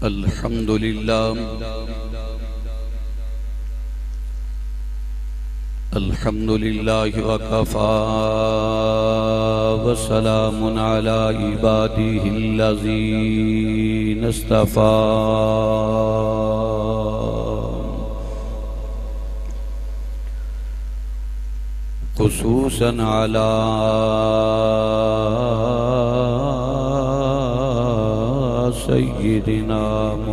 الحمد لله وكفى وسلام على عباده الذين اصطفى خصوصا على سيدنا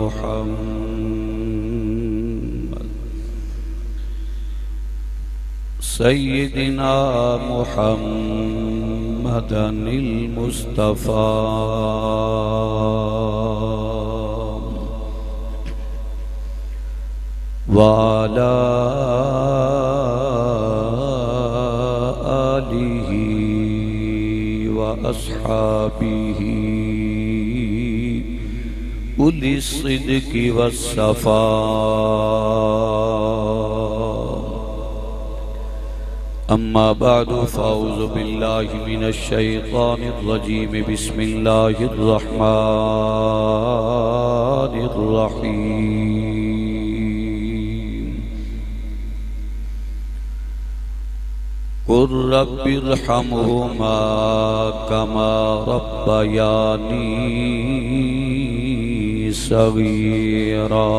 محمد المصطفى وعلى آله وأصحابه أولي الصدق والصفاء. أما بعد فأعوذ بالله من الشيطان الرجيم. بسم الله الرحمن الرحيم. قل رب ارحمهما كما ربياني صغيرا.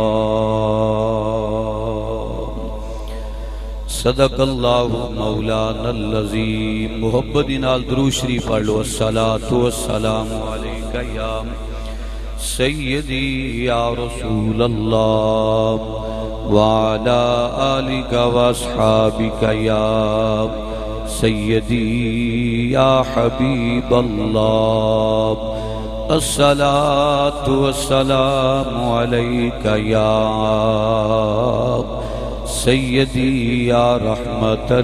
صدق اللہ مولانا العظیم. محبت نال درود شریف پڑھ لو. الصلاۃ والسلام علیک یا سیدی یا رسول اللہ وعلی آلک واصحابک یا سیدی یا حبیب اللہ. الصلاۃ والسلام علیک یا سیدی یا رحمت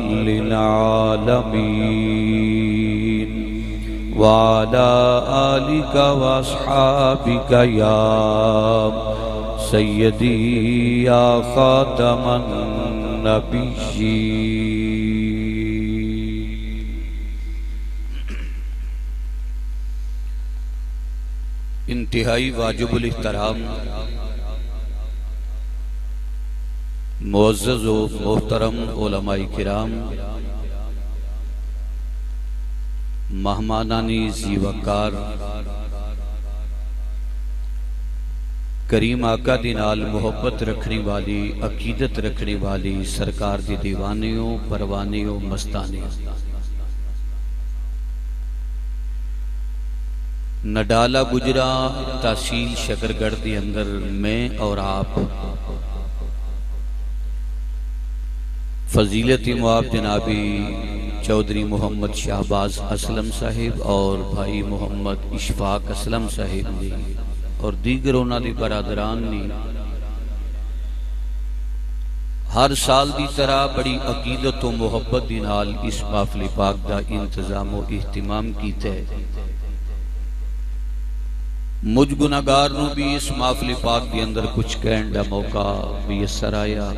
للعالمین وعلی آلک واصحابک یا سیدی یا خاتم النبیین. انتہائی واجب الاحترام معزز و محترم علماء کرام، مہمانانی ذی وقار، کریم آقا دی نال محبت رکھنے والی، عقیدت رکھنے والی سرکار دی دیوانیوں، پروانیوں، مستانیوں، نڈالا گجرا تحصیل شکرگڑھ دی اندر میں اور آپ فضیلت معاب جنابی چودھری محمد شہباز اسلم صاحب اور بھائی محمد اشفاق اسلم صاحب نے اور دیگر انہاں دی برادران نے ہر سال دی طرح بڑی عقیدت و محبت دی نال اس محفل پاک دا انتظام و اہتمام کیتا ہے. مجھ گناہگار نو بھی اس محفل پاک دی اندر کچھ کہن دا موقع میسر آیا.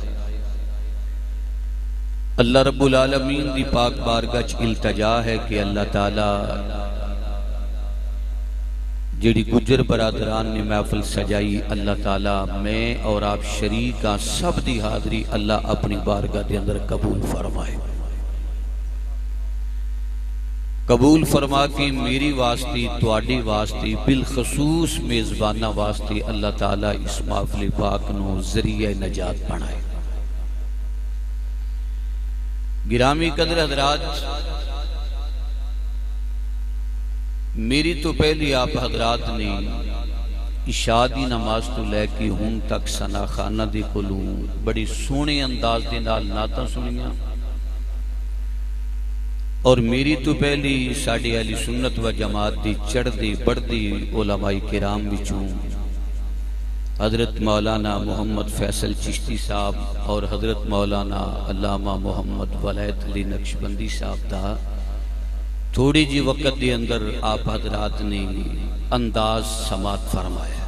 اللہ رب العالمین دی پاک بارگاہ التجا ہے کہ اللہ تعالیٰ جیڑی گجر برادران نے محفل سجائی، اللہ تعالیٰ میں اور آپ شریکاں سب دی حاضری اللہ اپنی بارگاہ دے اندر قبول فرمائے. قبول فرما کے میری واسطی، تواڈی واسطی، بالخصوص میزبانہ واسطی اللہ تعالیٰ اس محفل پاک نو ذریعہ نجات بنائے. گرامی قدر حضرات، میری تو پہلی آپ حضرات نے عشاء دی نماز تو لے کے ہون تک ثنا خانہ دی کولوں بڑی سونے انداز دے نال نعتاں سنیاں، اور میری تو پہلی ساڈی اہل سنت و جماعت دی چڑھدی بڑھدی علماء کرام وچوں حضرت مولانا محمد فیصل چشتی صاحب اور حضرت مولانا علامہ محمد ولید علی نقشبندی صاحب دا تھوڑی جی وقت دے اندر آپ حضرات نے انداز سماعت فرمایا.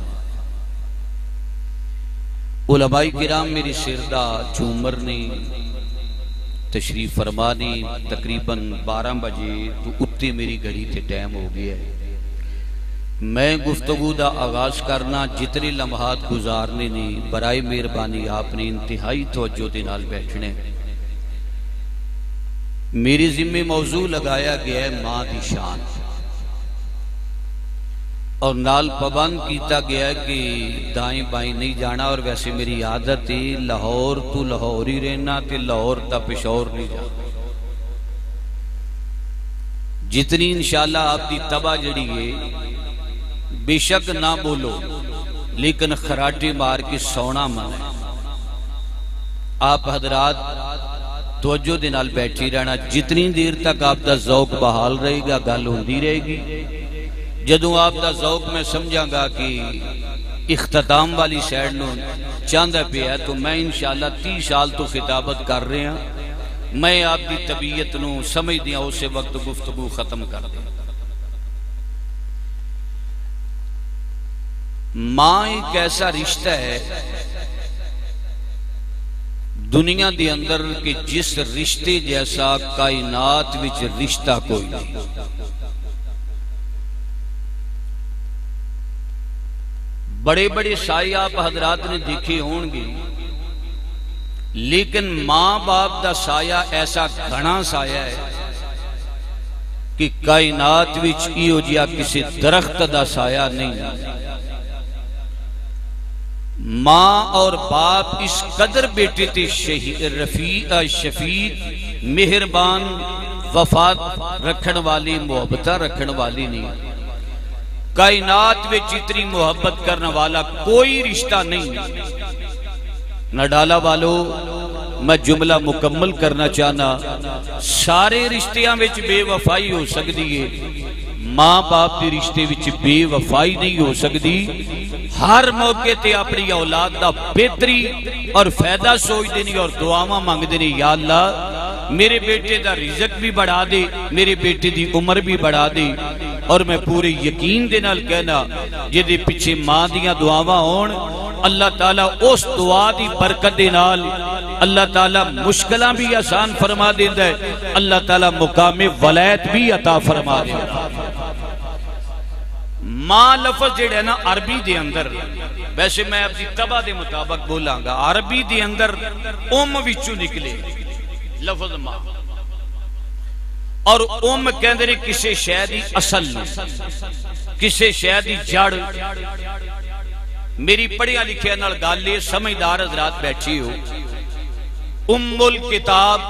علماء کرام میری سردہ چومر نے تشریف فرمانی تقریباً 12 بجے تو اتے میری گھڑی تے ٹائم ہو گیا ہے. میں گفتگو دا آغاز کرنا جتنے لمحات گزارنے نہیں برائے مہربانی آپ نے انتہائی توجہ دے نال بیٹھنے. میری ذمہ موضوع لگایا گیا ہے ماں دی شان اور نال پابند کیتا گیا ہے کہ دائیں بائیں نہیں جانا. اور ویسے میری عادت ہے لاہور تو لاہور ہی رہنا تے لاہور تا پشور نہیں جانا. جتنی انشاءاللہ آپ دی تباہ جڑی ہے بے شک نہ بولو لیکن خراٹے مار کے سونا من ہے. آپ حضرات توجہ دے نال بیٹھی رہنا. جتنی دیر تک آپ دا ذوق بحال رہے گا گل ہوندی رہے گی. جدوں آپ دا ذوق میں سمجھاں گا کہ اختتام والی سیڈ نو چاندہ پہ ہے تو میں انشاءاللہ 30 سال تو خطابت کر رہے ہیں. میں آپ دی طبیعت نو سمجھ دیا اسے وقت گفتگو ختم کر دیا. ماں ایک ایسا رشتہ ہے دنیا دی اندر کہ جس رشتے جیسا کائنات وچ رشتہ کوئی نہیں. بڑے بڑے سائے آپ حضرات نے دیکھے ہون گے لیکن ماں باپ دا سایہ ایسا گھنا سایہ ہے کہ کائنات وچ ایو جیا کسی درخت دا سایہ نہیں. ماں اور باپ اس قدر بیٹے تے شفیق مہربان وفات رکھن والی محبتہ رکھن والی نہیں. کائنات میں جتنی محبت کرنے والا کوئی رشتہ نہیں. نہ ڈالا والو میں جملہ مکمل کرنا چاہنا. سارے رشتیاں وچ بے وفائی ہو سکتی ہے ماں باپ دی رشتے وچ بے وفائی نہیں ہو سکتی. ہر موقع تے اپنی اولاد دا بہتری اور فائدہ سوچ دینی اور دعاواں مانگ دینی. یا اللہ میرے بیٹے دا رزق بھی بڑھا دے میرے بیٹے دی عمر بھی بڑھا دے. اور میں پورے یقین دے نال کہنا جدے پیچھے ماں دیاں دعاواں ہون اللہ تعالیٰ اس دعا دی برکت دے نال اللہ تعالیٰ مشکلاں بھی آسان فرما دیندہ ہے. اللہ تعالیٰ مقام ولایت بھی عطا فرما دیندہ ہے. ماں لفظ جڑا ہے نا عربی دے اندر ویسے میں اپنی طبع دے مطابق بولاں گا عربی دے اندر وچوں نکلے لفظ ماں. اور کہندے نے کسی شے دی اصل کسی شے دی جڑ. میری پڑھیا لکھیا نال گل اے سمجھدار حضرات بیٹھی ہو. الکتاب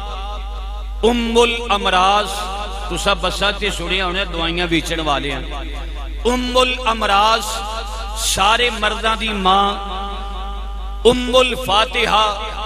الامراض تو سب بسا تے سنیا ہونے دوائیاں بیچن والے ہیں. الامراض سارے مرداں دی ماں. الفاتحہ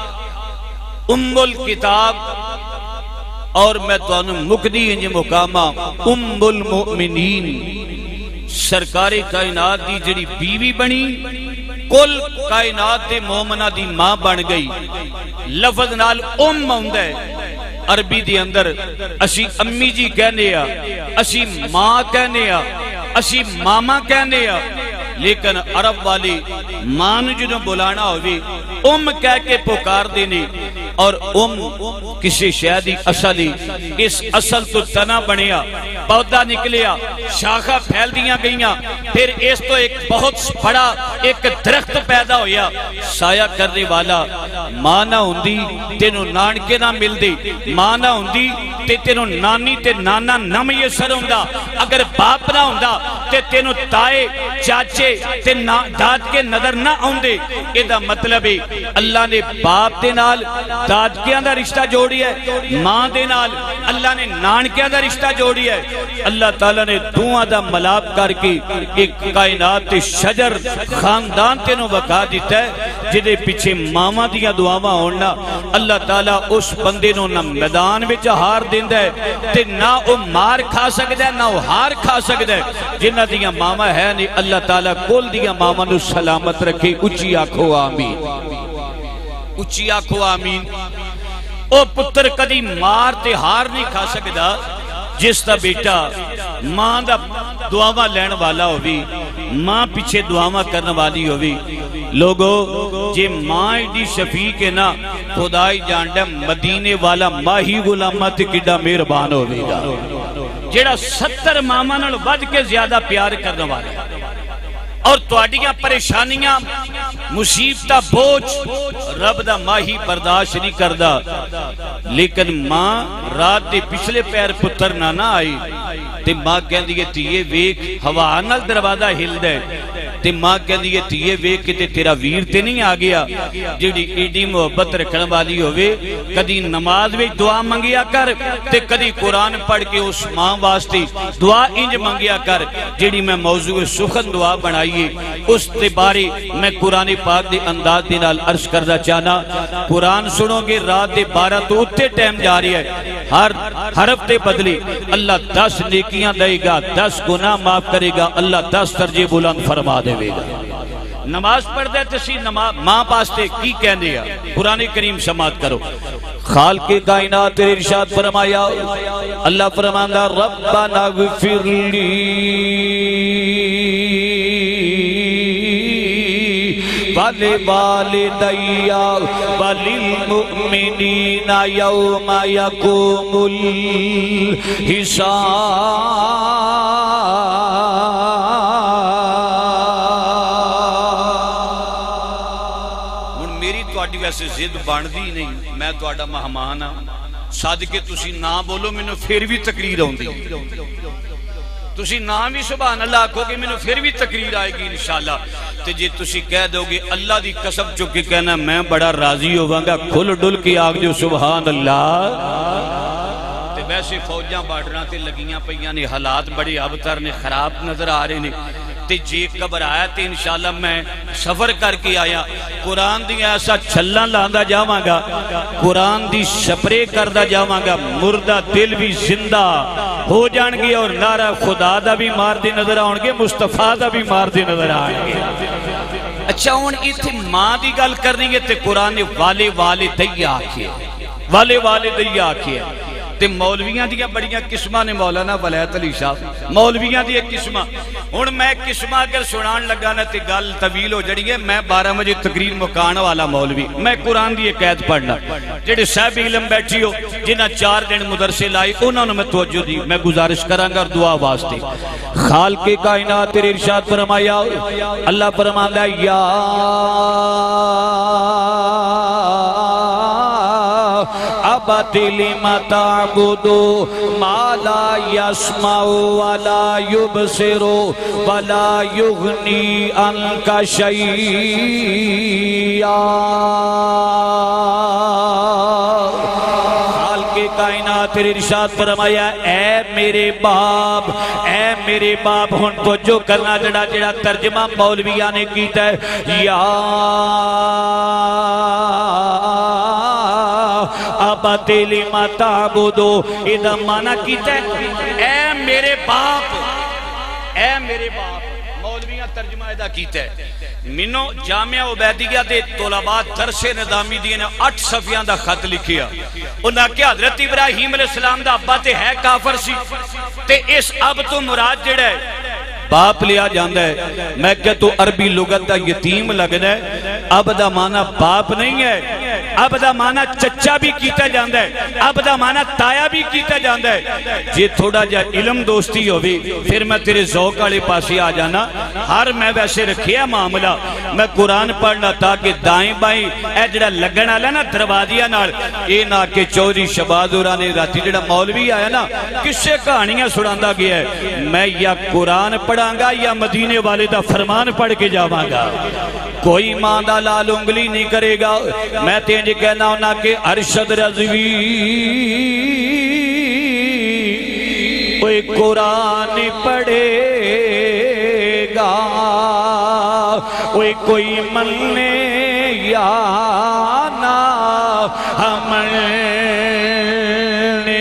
الکتاب اور میں تو انہوں مقدی انجی مقامہ المؤمنین سرکار کائنات دی جڑی بیوی بنی کل کائنات دے مومنہ دی ماں بن گئی. لفظ نال ہوندہ ہے عربی دی اندر. اسی امی جی کہنے آ اسی ماں کہنے آ اسی ماما کہنے آ لیکن عرب والی ماں جنہوں بلانا ہوئی کہہ کے پکار دینے. اور کسی شہدی اصلی اس اصل تو تنا بنیا پودا نکلیا شاخہ پھیل دیاں گئیاں پھر اس تو ایک بہت بڑا ایک درخت پیدا ہویا. سایہ کرنے والا ماں نہ ہوندی تینوں نانکے نہ مل دی. ماں نہ ہوندی تینوں نانی تے نانا نہ میسر ہوندا. اگر باپ نہ ہوندا تینوں تائے چاچے تے داد کے نظر نہ ہوندے. ایدہ مطلب ہے اللہ نے باپ دے نال دادکیاں دا رشتہ جوڑی ہے ماں دے نال اللہ نے نانکیاں دا رشتہ جوڑی ہے. اللہ تعالیٰ نے دعا دا ملاب کر کے ایک کائنات شجر خاندان تینوں وقا دیتا ہے جدے پیچھے ماما دیا دعاواں ہونا. اللہ تعالیٰ اس بندے نو نہ میدان وچ ہار دیندہ ہے تے نہ او مار کھا سکتا ہے نہ او ہار کھا سکتا ہے. جنہ دیا ماما ہے نہیں اللہ تعالیٰ کل دیا ماما نو سلامت رکھے. اچھی آنکھو آمین اچھی آنکھو آمین. او پتر کدی مار تے ہار نہیں کھا سکتا جس تا بیٹا ماں دا دعاواں لین والا ہوئی ماں پیچھے دعاواں کرنے والی ہوئی. لوگو جے ماں ایڈی شفیق ہے نا خدای جانڈا مدینے والا ماہی غلامت کڈا مہربان ہوئی گا. جیڑا 70 ماما نال ود کے زیادہ پیار کرنے والا اور تواڈیاں پریشانیاں مصیبتاں بوجھ رب دا ماہی برداشت نہیں کردا لیکن ماں رات دے پچھلے پیر پتر نہ آئی تے ماں کہندی ہے تیے ویکھ ہوا نال دروازہ ہلدا ہے تے ماں کہندی ہے تیے ویکھ کہ تیرا ویر تے نہیں آ گیا جیڑی ایڈی محبت رکھن والی ہوئے کدی نماز وچ دعا منگیا کر تے کدی قرآن پڑھ کے اس ماں واسطے دعا انج منگیا کر جیڑی میں موضوع سخن دعا بنائیے اس تے بارے میں قرآن پاک دے انداز دے نال عرض کرنا چاہنا قرآن سنو گے رات دے 12 تو اتے ٹائم جاری ہے ہر حرف تے بدلی اللہ 10 نیکیاں دے گا 10 گناہ معاف کرے گا اللہ 10 درجے بلند فرما دے گا نماز پڑھ دے تسی ماں پاستے کی کہنے گا قرآن کریم سماعت کرو خالق کائنات تیرے ارشاد فرمایا اللہ فرماندہ ربنا اغفر لی وَلِوَالِدَيَّ وَلِلْمُؤْمِنِينَ يَوْمَ يَقُومُ الحساب میری تواڈی ویسے ضد بندی نہیں میں تواڈا مہمان ہاں صادقے تسی نہ بولو مینوں پھر بھی تقریر ہوندی تسی نام بھی سبحان اللہ آکھو گے میں نے پھر بھی تقریر آئے گی انشاءاللہ تے جی تسی کہہ دو گے اللہ دی قسم چکے کہنا میں بڑا راضی ہوگا گا کھل ڈل کی آگ جو سبحان اللہ تے ویسے فوجاں باڈراں تے لگیاں پہیاں نے حالات بڑے ابتر نے خراب نظر آ رہے نے تے جی قبر آیا تے انشاءاللہ میں سفر کر کے آیا قرآن دی ایسا چھلن لاندہ جاواں گا قرآن دی شپرے کردہ جاواں گا مردہ دل بھی زندہ ہو جان گے اور نعرہ خدا دا بھی مار دے نظر آن گے مصطفیٰ دا بھی مار دے نظر آن گے اچھا ہون ایتھے ماں دی گل کرنی ہے تے قرآن نے والے والدیہ آکھے والے والدیہ آکھے تے مولویاں دیا بڑیاں قسمہ نے مولانا ولایت علی صاحب مولویاں دیا قسمہ ہون میں قسمہ اگر سنان لگانا تے گل طویل ہو جڑی ہے میں 12 بجے تقریر مکان والا مولوی میں قرآن دی ایک آیت پڑھنا جڑے صاحب علم بیٹھی ہو جنہ 4 دن مدرسے لائی انہوں نے میں توجہ دی میں گزارش کرانگا اور دعا واسطے خالق کائنات تیرے ارشاد فرمایا اللہ فرمایا یا ابت لم تعبدو ما لا يسمع ولا يبصر ولا يغني عنك شيئا خالق کائنات تیرے ارشاد فرمایا اے میرے باپ ہن توجہ کرنا جڑا ترجمہ مولویہ نے کیتا ہے یا ابت لم تعبدو ادھا مانا کیتا ہے اے میرے باپ مولویاں ترجمہ ادھا کیتا ہے منو جامعہ عبیدیہ دے طلباء درس نظامی دیئے نے 8 صفیاں دا خط لکھیا انہاں کہ حضرت ابراہیم علیہ السلام دا ابا تے ہے کافر سی تے اس اب تو مراد جڑا ہے باپ لیا جاندہ ہے میں کہ تو عربی لغت دا یتیم لگنا ہے اب دا معنی باپ نہیں ہے اب دا معنی چچا بھی کیتا جاندہ ہے اب دا معنی تایا بھی کیتا جاندہ ہے جی تھوڑا جا علم دوستی ہوئی پھر میں تیرے ذوق والے پاسی آ جانا ہر میں ویسے رکھیا معاملہ میں قرآن پڑھنا تاکہ دائیں بائیں اے جڑا لگنا لینا دروازیاں نال اے نا کہ چودھری شباز اورانے راتی جڑا مولوی آیا نا کس سے کہانیاں سڑاندہ گیا ہے میں یا قرآن پڑھاں گا یا مدینے والے دا فرمان پڑھ کے جاواں گا کوئی ماندہ لال انگلی نہیں کرے گا میں تینجے کہنا ہونا کہ ارشد رضوی کوئی قرآن پڑھے گا کوئی ملنے یا نا ہمنے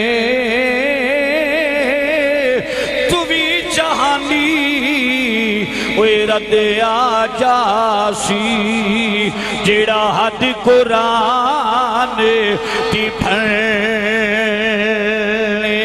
رد آجاسی جڑا حد قرآن دی پھرنے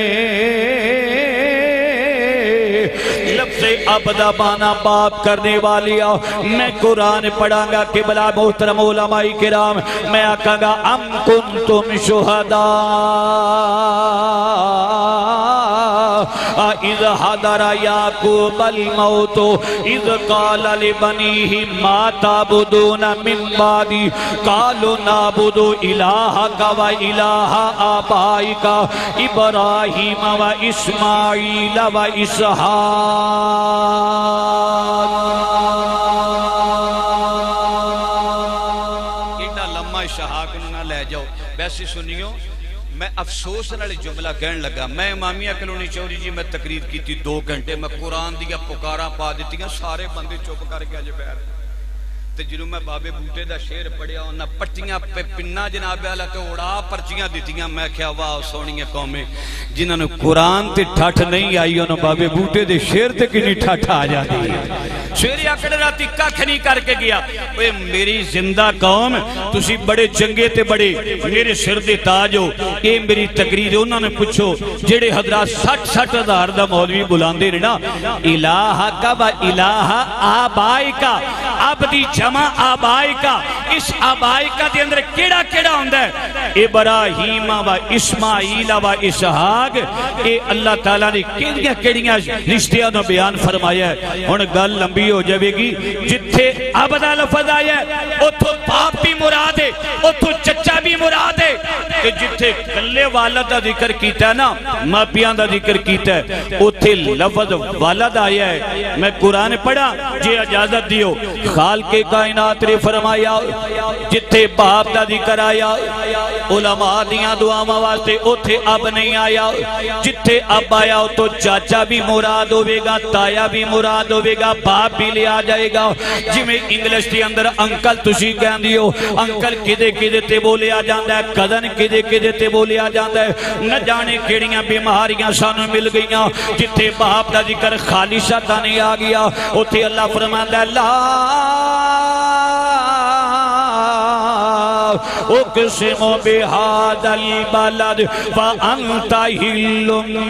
لفظ ابدا بانا باپ کرنے والی آؤ میں قرآن پڑھاں گا کہ بلا محترم علماء کرام میں آکھاں گا ام کنتم شہداء اذ حضر یعقوب الموت اذ قال لبنیہ ما تعبدون من بعدی قالوا نعبد الہک و الہ آبائک ابراہیم و اسماعیل و اسحاق۔ ایڈا لمحہ اسحاق نہ لے جاؤ۔ ویسے سنیو میں افسوس نالے جملہ کہن لگا، میں امامیہ کلونی چوری جی میں تقریر کی تھی 2 گھنٹے، میں قرآن دیا پکارا پا دیتی ہیں، سارے بندے چپ کر کے آجے بیر تے جنہوں میں بابے بوٹے دا شیر پڑھیا انہاں پٹیاں پہ پنہ جناب والا تے اڑا پرچیاں دیتیاں، میں کیا واہ سونی قومیں جنہوں نے قرآن تے ٹھٹ نہیں آئی انہوں بابے بوٹے دے شیر تے کنی ٹھٹ آ جاتی ہے۔ شیر آکڑ راتی ککھ نہیں کر کے گیا، اے میری زندہ قوم تسی بڑے چنگے تے بڑے میرے سر دے تاج ہو، اے میری تقریر انہوں نے پوچھو جڑے حضرات 60 ہزار دا مولوی بلاندے رہنا الہ کا و الہ آبائی کا، عبدی جمع آبائی کا، اس آبائی کا دے اندر کیڑا کیڑا ہوندہ ہے؟ ابراہیم و اسماعیل و اسحاق، اے اللہ تعالیٰ نے کیڑیاں رشتیاں نو بیان فرمایا ہے۔ ہن گل لمبی ہو جاوے گی، جتھے عبدہ لفظ آیا ہے اتھو باپ بھی مراد ہے، اتھو چچا بھی مراد ہے، کہ جتھے کلے والد دا ذکر کیتا ہے نا، ماں پیان دا ذکر کیتا ہے، اتھے لفظ والد آیا ہے۔ میں قرآن پڑھا جے اجازت دیو، خالق کائنات نے فرمایا جتھے باپ دا ذکر آیا علماء دیاں دعاواں واسطے اتھے اب نہیں آیا، جتھے اب آیا تو چاچا بھی مراد ہوئے گا، تایا بھی مراد ہوئے گا، باپ بھی لے آ جائے گا۔ جی میں انگلش دی اندر انکل تسی کہن دیو، انکل کدے کدے تے بولے آ جاندہ ہے، کدن کدے کدے تے بولے آ جاندہ ہے، نہ جانے کیڑیاں بیماریاں سانو مل گئیاں۔ جتھے باپ دا ذکر خالصہ نہیں آ گیا اتھے اللہ فرماندہ ہے لا اقسم بہذا البلد وانت حل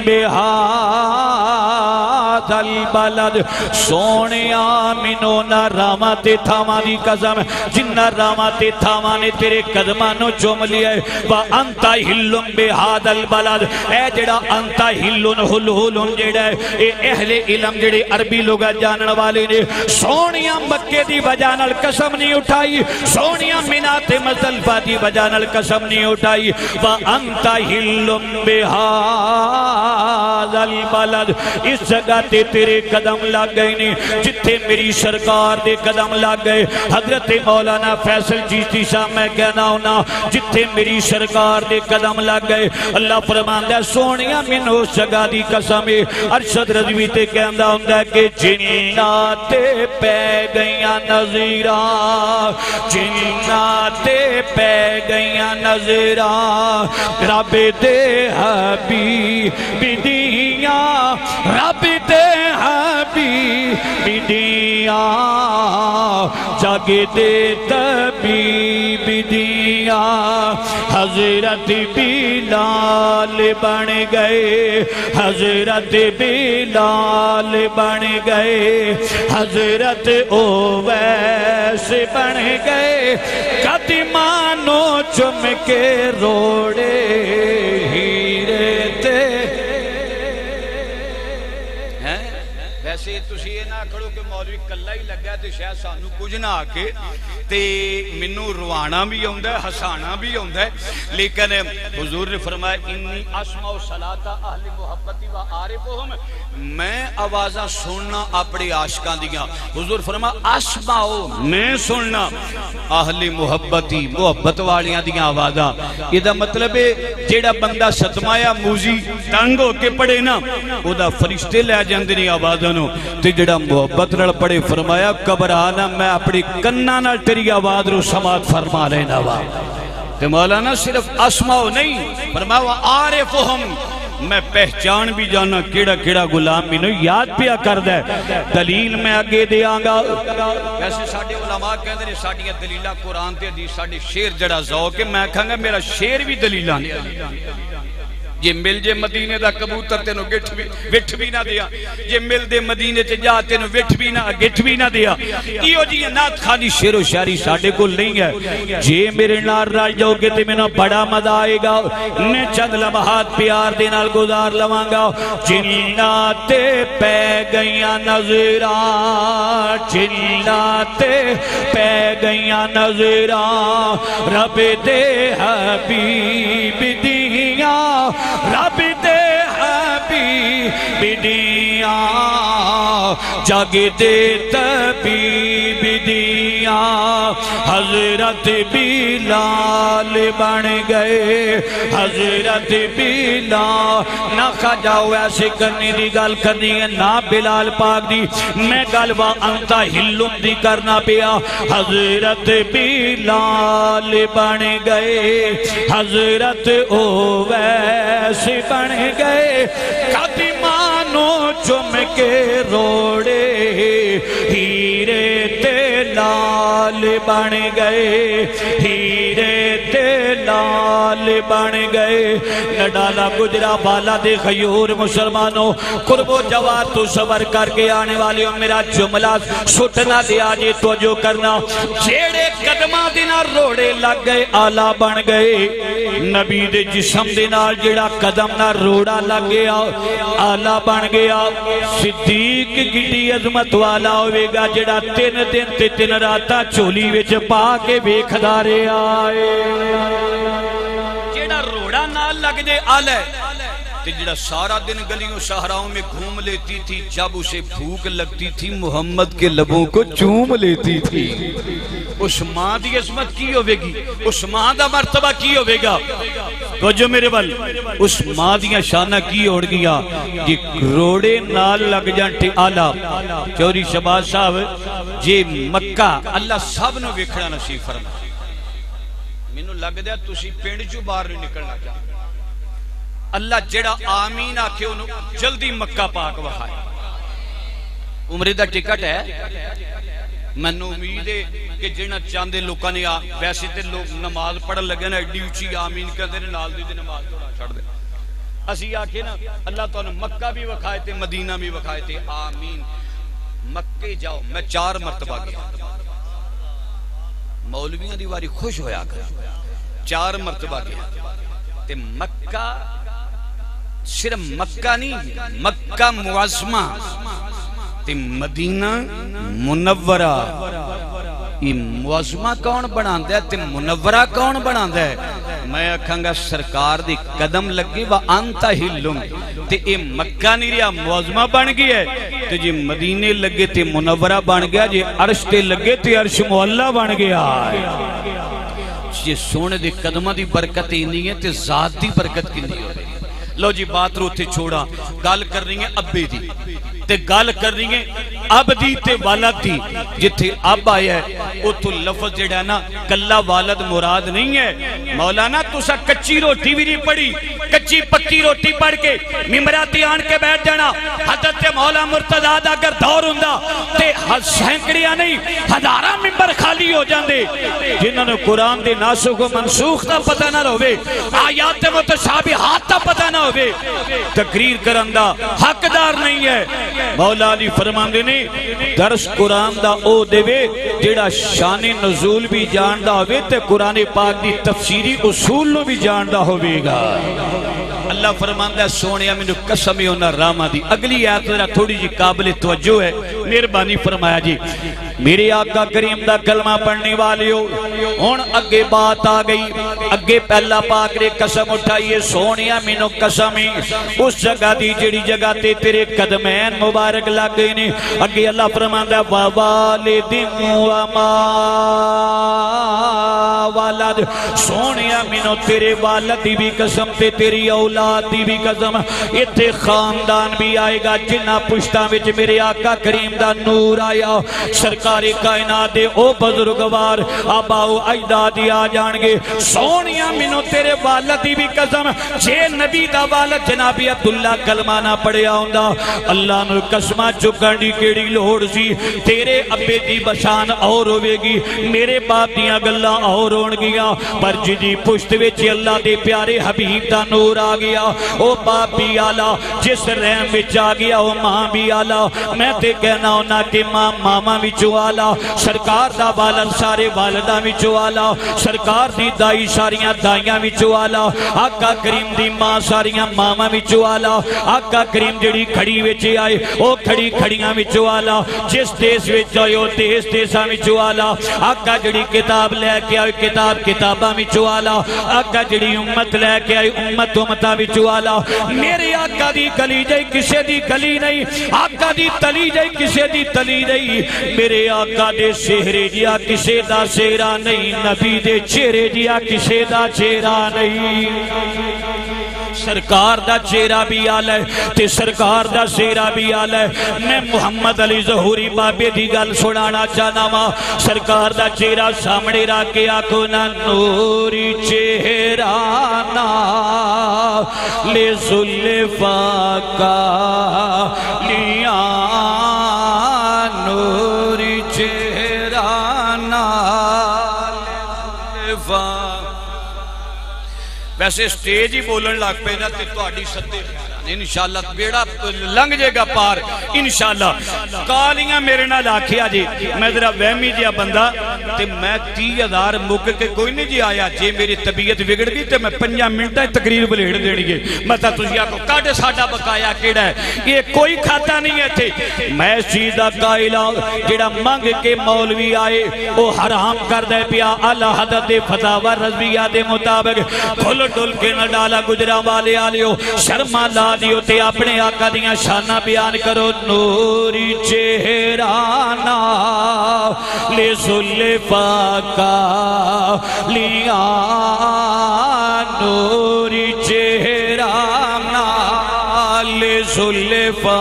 بہذا البلد، سونیا منو نہ رامت تھاما دی قسم جنہ رامت تھاما نے تیرے قدمانو چوم لیا ہے، وانت حل بہذا البلد، اے جڑا انت حلن حلن جڑا ہے اے اہل علم جڑے عربی لوگا جانن والے نے سونیا مکے دی وجہ نال قسم نہیں اٹھائی، سونیا منات مزدلفہ دی وجہ نال قسم نہیں اٹھائی، وَأَنْتَ حِلٌّ بِهَذَا الْبَلَدِ، اس جگہ تے تیرے قدم لگ گئے نے جتھے میری سرکار دے قدم لگ گئے۔ حضرت مولانا فیصل چشتی صاحب میں کہنا ہونا جتھے میری سرکار دے قدم لگ گئے، اللہ فرماندہ ہے سونیا من اس جگہ دی قسم ہے۔ ارشد رضوی تے کہنا ہوندہ ہے کہ جنات پہ گئیاں نظیران، جنات پہ گئیاں نظران، رب دے حبیب دیاں، رب دے حبیب دیاں، جگ دے طبیب دیاں، حضرت بلال بن گئے، حضرت بلال بن گئے، حضرت اویس بن گئے، قدمانو چم کے روڑے ہیرے تے۔ ویسے تسی یہ نہ کرو کہ مولوی کلہ ہی لگا ہے تو شاید سانو کچھ نہ آکے تے منو روانا بھی ہوندہ ہے، حسانا بھی ہوندہ ہے، لیکن حضور نے فرمایا انی اسمع صلاة اہل محبتی و عارفہم، میں آوازہ سننا اپنے عاشقان دیاں۔ حضور فرمایا اسمعو، میں سننا اہل محبتی محبت والیاں دیاں آوازہ۔ یہ دا مطلب ہے جیڑا بندہ ستمایا موزی تنگ ہو کے پڑے نا وہ دا فرشتے لے جاندنی آوازانو، تے جیڑا محبت نال پڑے فرمایا قبرانا میں اپنی کننا نال تیری آواز رو سماعت فرما لینا وا۔ تے مولانا صرف اسمعو نہیں فرمایا عارفہم، میں پہچان بھی جانا کیڑا کیڑا غلام بھی نہیں یاد پیا کر دے، دلیل میں آگے دے آنگا۔ ویسے ساڑھے علماء کہتے ہیں ساڑھے دلیلہ قرآن تے دی ساڑھے شیر جڑا ذوق ہے، میں کہاں گا میرا شیر بھی دلیلہ نہیں۔ جے مل جے مدینے دا کبوتر تینو وٹھ بھی نہ دیا، جے مل دے مدینے تے جا تینو گٹھ بھی نہ دیا۔ ایو جی نعت خانی شعر و شاعری ساڈے کول نہیں ہے۔ جے میرے نال رل جاؤ گے تے مینوں بڑا مزہ آئے گا، میں چند لمحات پیار دے نال گزار لواں گا۔ جنّاں تے پے گئیاں نظراں، جنّاں تے پے گئیاں نظراں، رب دے حبیب دیاں، رب دے حبیب دیاں، جگ دے طبیب دیاں، حضرت بلال بن گئے، حضرت بلال۔ نہ خجاؤ ایسے کرنی دی گل کرنی ہے، نہ بلال پاک دی، میں گل وا انتا ہلم دی کرنا پیا۔ حضرت بلال بن گئے، حضرت اویس بن گئے، قدمانوں چم کے روڑے، ہیرے تے لال بن گئے، ہیرے تے لال بن گئے۔ نڈالا گجرا بالا دے خیور مسلمانوں، قرب و جوار تو صبر کر کے آنے والے ہو، میرا جملہ سٹنا دیا جی توجہ کرنا۔ جیڑے قدمہ دینا روڑے لگ گئے آلہ بن گئے، نبی دے جسم دینا جیڑا قدم نہ روڑا لگ گیا آلہ بن گیا۔ صدیق گڈی عظمت والا ہوئے گا جیڑا 3 دن تے 3 راتاں چولی وچ پا کے ویکھدا رہیا آئے، جیڑا روڑا نہ لگ جے آلہ تے جڑا سارا دن گلیوں صحراؤں میں گھوم لیتی تھی، جب اسے بھوک لگتی تھی محمد کے لبوں کو چوم لیتی تھی۔ اس ماں دی عظمت کی ہوئے گی، اس ماں دا مرتبہ کی ہوئے گا، تو جو میرے بل اس ماں دیا شانہ کی اوڑ گیا کہ روڑے نال لگ جانٹے آلہ۔ چوری شباز صاحب جے مکہ اللہ سب نو ویکھنا نصیب فرما، مینوں لگ دیا تسی پنڈ جو باہر نہیں نکلنا چاہتے، اللہ جڑا آمین آکھے انہوں جلدی مکہ پاک وہائے۔ عمرے دا ٹکٹ ہے، منو امید ہے کہ جنہ چاندے لوکاں نے ویسے تے لوگ نماز پڑھ لگے نا ایڈی اچھی آمین کہتے ہیں، نال دی نماز توڑا چھڑ دے۔ اسی آکھے نا اللہ تعالیٰ مکہ بھی وکھائے تھے، مدینہ بھی وکھائے تھے، آمین۔ مکہ جاؤ، میں 4 مرتبہ گیا، مولویاں دیواری خوش ہویا کر، 4 مرتبہ گیا تے مکہ صرف مکہ نہیں، مکہ معظمہ تے مدینہ منورہ۔ یہ معظمہ کون بناندہ ہے تے منورہ کون بناندہ ہے؟ میں اکھاں گا سرکار دی قدم لگی وَأَنْتَ ہِلُّمْ تے اے مکہ نہیں رہا معظمہ بن گیا ہے، تے جی مدینے لگے تے منورہ بن گیا، جی عرش تے لگے تے عرش معلہ بن گیا۔ یہ سونے دے قدمہ دی برکت ہی نہیں ہے تے ذات دی برکت کی نہیں ہوئی۔ لو جی بات رو تھے چھوڑا، گال کر رہی ہیں ابے دی تے گال کر رہی ہیں اب دی تے والد دی۔ جتھے اب آیا ہے وہ تو لفظ جڑا نا کلا والد مراد نہیں ہے۔ مولانا تو سا کچی روٹی بھی نہیں پڑی، کچی پکی روٹی پڑھ کے ممبراتی آن کے بیٹھ جانا۔ حضرت مولا مرتضیٰ دا اگر دور ہوندا تے سینکڑیاں نہیں ہزاراں ممبر خالی ہو جاندے، جنہوں نے قرآن دے ناسخ و منسوخ دا پتہ نہ روے، آیات متشابہات دا پتہ نہ ہوئے، تقریر کرندہ حقدار نہیں ہے۔ مولا علی فرماندے نے درس قرآن دا او دے وے جیڑا شان نزول بھی جاندہ ہوئے تے قرآن پاک دی تفسیری اصول نو بھی جاندہ ہوئے گا۔ اللہ فرماندہ ہے سونیا میں نے قسمی ہونا راما دی۔ اگلی آیت ذرا تھوڑی جی قابل توجہ ہے، مہربانی فرمایا جی۔ میرے آقا کریم دا کلمہ پڑھنے والے ہو، ہون اگے بات آ گئی، اگے پہلا پاک نے قسم اٹھائیے سونیا میں نے قسمی اس جگہ دی جڑی جگہ تے تیرے قدمین مبارک لگ گئی نے۔ اگے اللہ فرماندہ وَوَالِدٍ وَمَا والد، سونیا میں نے تیرے والد دی بھی قسم تے تیری اولاد دی بھی قسم، اتھے خاندان بھی آئے گا جنہ پشتہ وچ میرے آقا کریم دا نور آیا۔ سرکار کائنات دے او بزرگوار آباؤ اجدادی آ جان گے۔ سونیا منو تیرے والد دی بھی قسم، جے نبی دا والد جنابی عبداللہ کلمہ نہ پڑھیا ہوندہ، اللہ نے قسمہ چکن دی کیڑی لوڑ سی، تیرے ابے دی بشان اور ہوئے گی، میرے باپ دیاں گلہ اور ہون گی۔ گیا پر جدی پشت وچ اللہ دے پیارے حبیب دا نور آ گیا او باپ بھی آلہ جس رحم وچ آ گیا او ماں بھی آلہ میں تے کہنا ہونا کہ ماں ماما وچو آلہ سرکار دا والد سارے والدہ وچو آلہ سرکار دی دائی ساریاں دائیاں وچو آلہ آقا کریم دی ماں ساریاں ماما وچو آلہ آقا کریم جڑی کھڑی وچے آئے او کھڑی کھڑیاں وچو آلہ جس دیس وچ آئے او دیس دیساں وچو آلہ آقا جڑی کتاب لے کے آئے کتاب کتاباں وچو آلہ آقا جڑی امت لے کے آئے امت امتاں وچو آلہ میرے آقا دی گلی جائی کسے دی گلی نہیں آقا دی تلی جائی کسے دی تلی نہیں میرے آقا دے سہرے جیا کسے دا سہرہ نہیں نبی دے چہرے جیا کسے دا چہرہ نہیں سرکار دا چہرہ بھی آلہ ہے تے سرکار دا چہرہ بھی آلہ ہے میں محمد علی ظہوری بابے دی گل سنانا چاہنا ماں سرکار دا چہرہ سامنے را کے آکھو نا نوری چہرہ نا لے زلفا کا لیا نوری چہرہ نا لے زلفا ویسے سٹیج ہی بولن لگ پہ نا تے تواڈی سدے انشاءاللہ بیڑا لنگ جے گا پار انشاءاللہ کالیاں میرے نال آکھیا جی میں ذرا وہمی جیا بندہ تے میں 30,000 مک کے کوئی نہیں جی آیا جے میری طبیعت بگڑ گئی تے میں 5 منٹاں تقریر بلیڑ دینی گے متا تجھے آکھو کاٹے ساڈا بقایا کیڑا ہے یہ کوئی کھاتا نہیں ہے تھے میں سیدھا قائل جڑا منگ کے مولوی آئے وہ حرام کر دے پیا اللہ حضرت فتاوی رضویہ دے مطابق کھل ڈل کے نہ ڈالا گجرا والے آلیو شرما لا دیو تے اپنے آقا دیاں شانہ بیان کرو نوری چہرہ نا لے زلفا کا لیا نوری چہرہ نا لے زلفا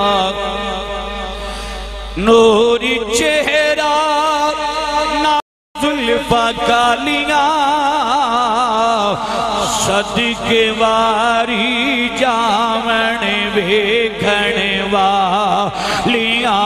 نوری چہرہ نا زلفا کا لیا صدقے واری جامن ویکھن والیاں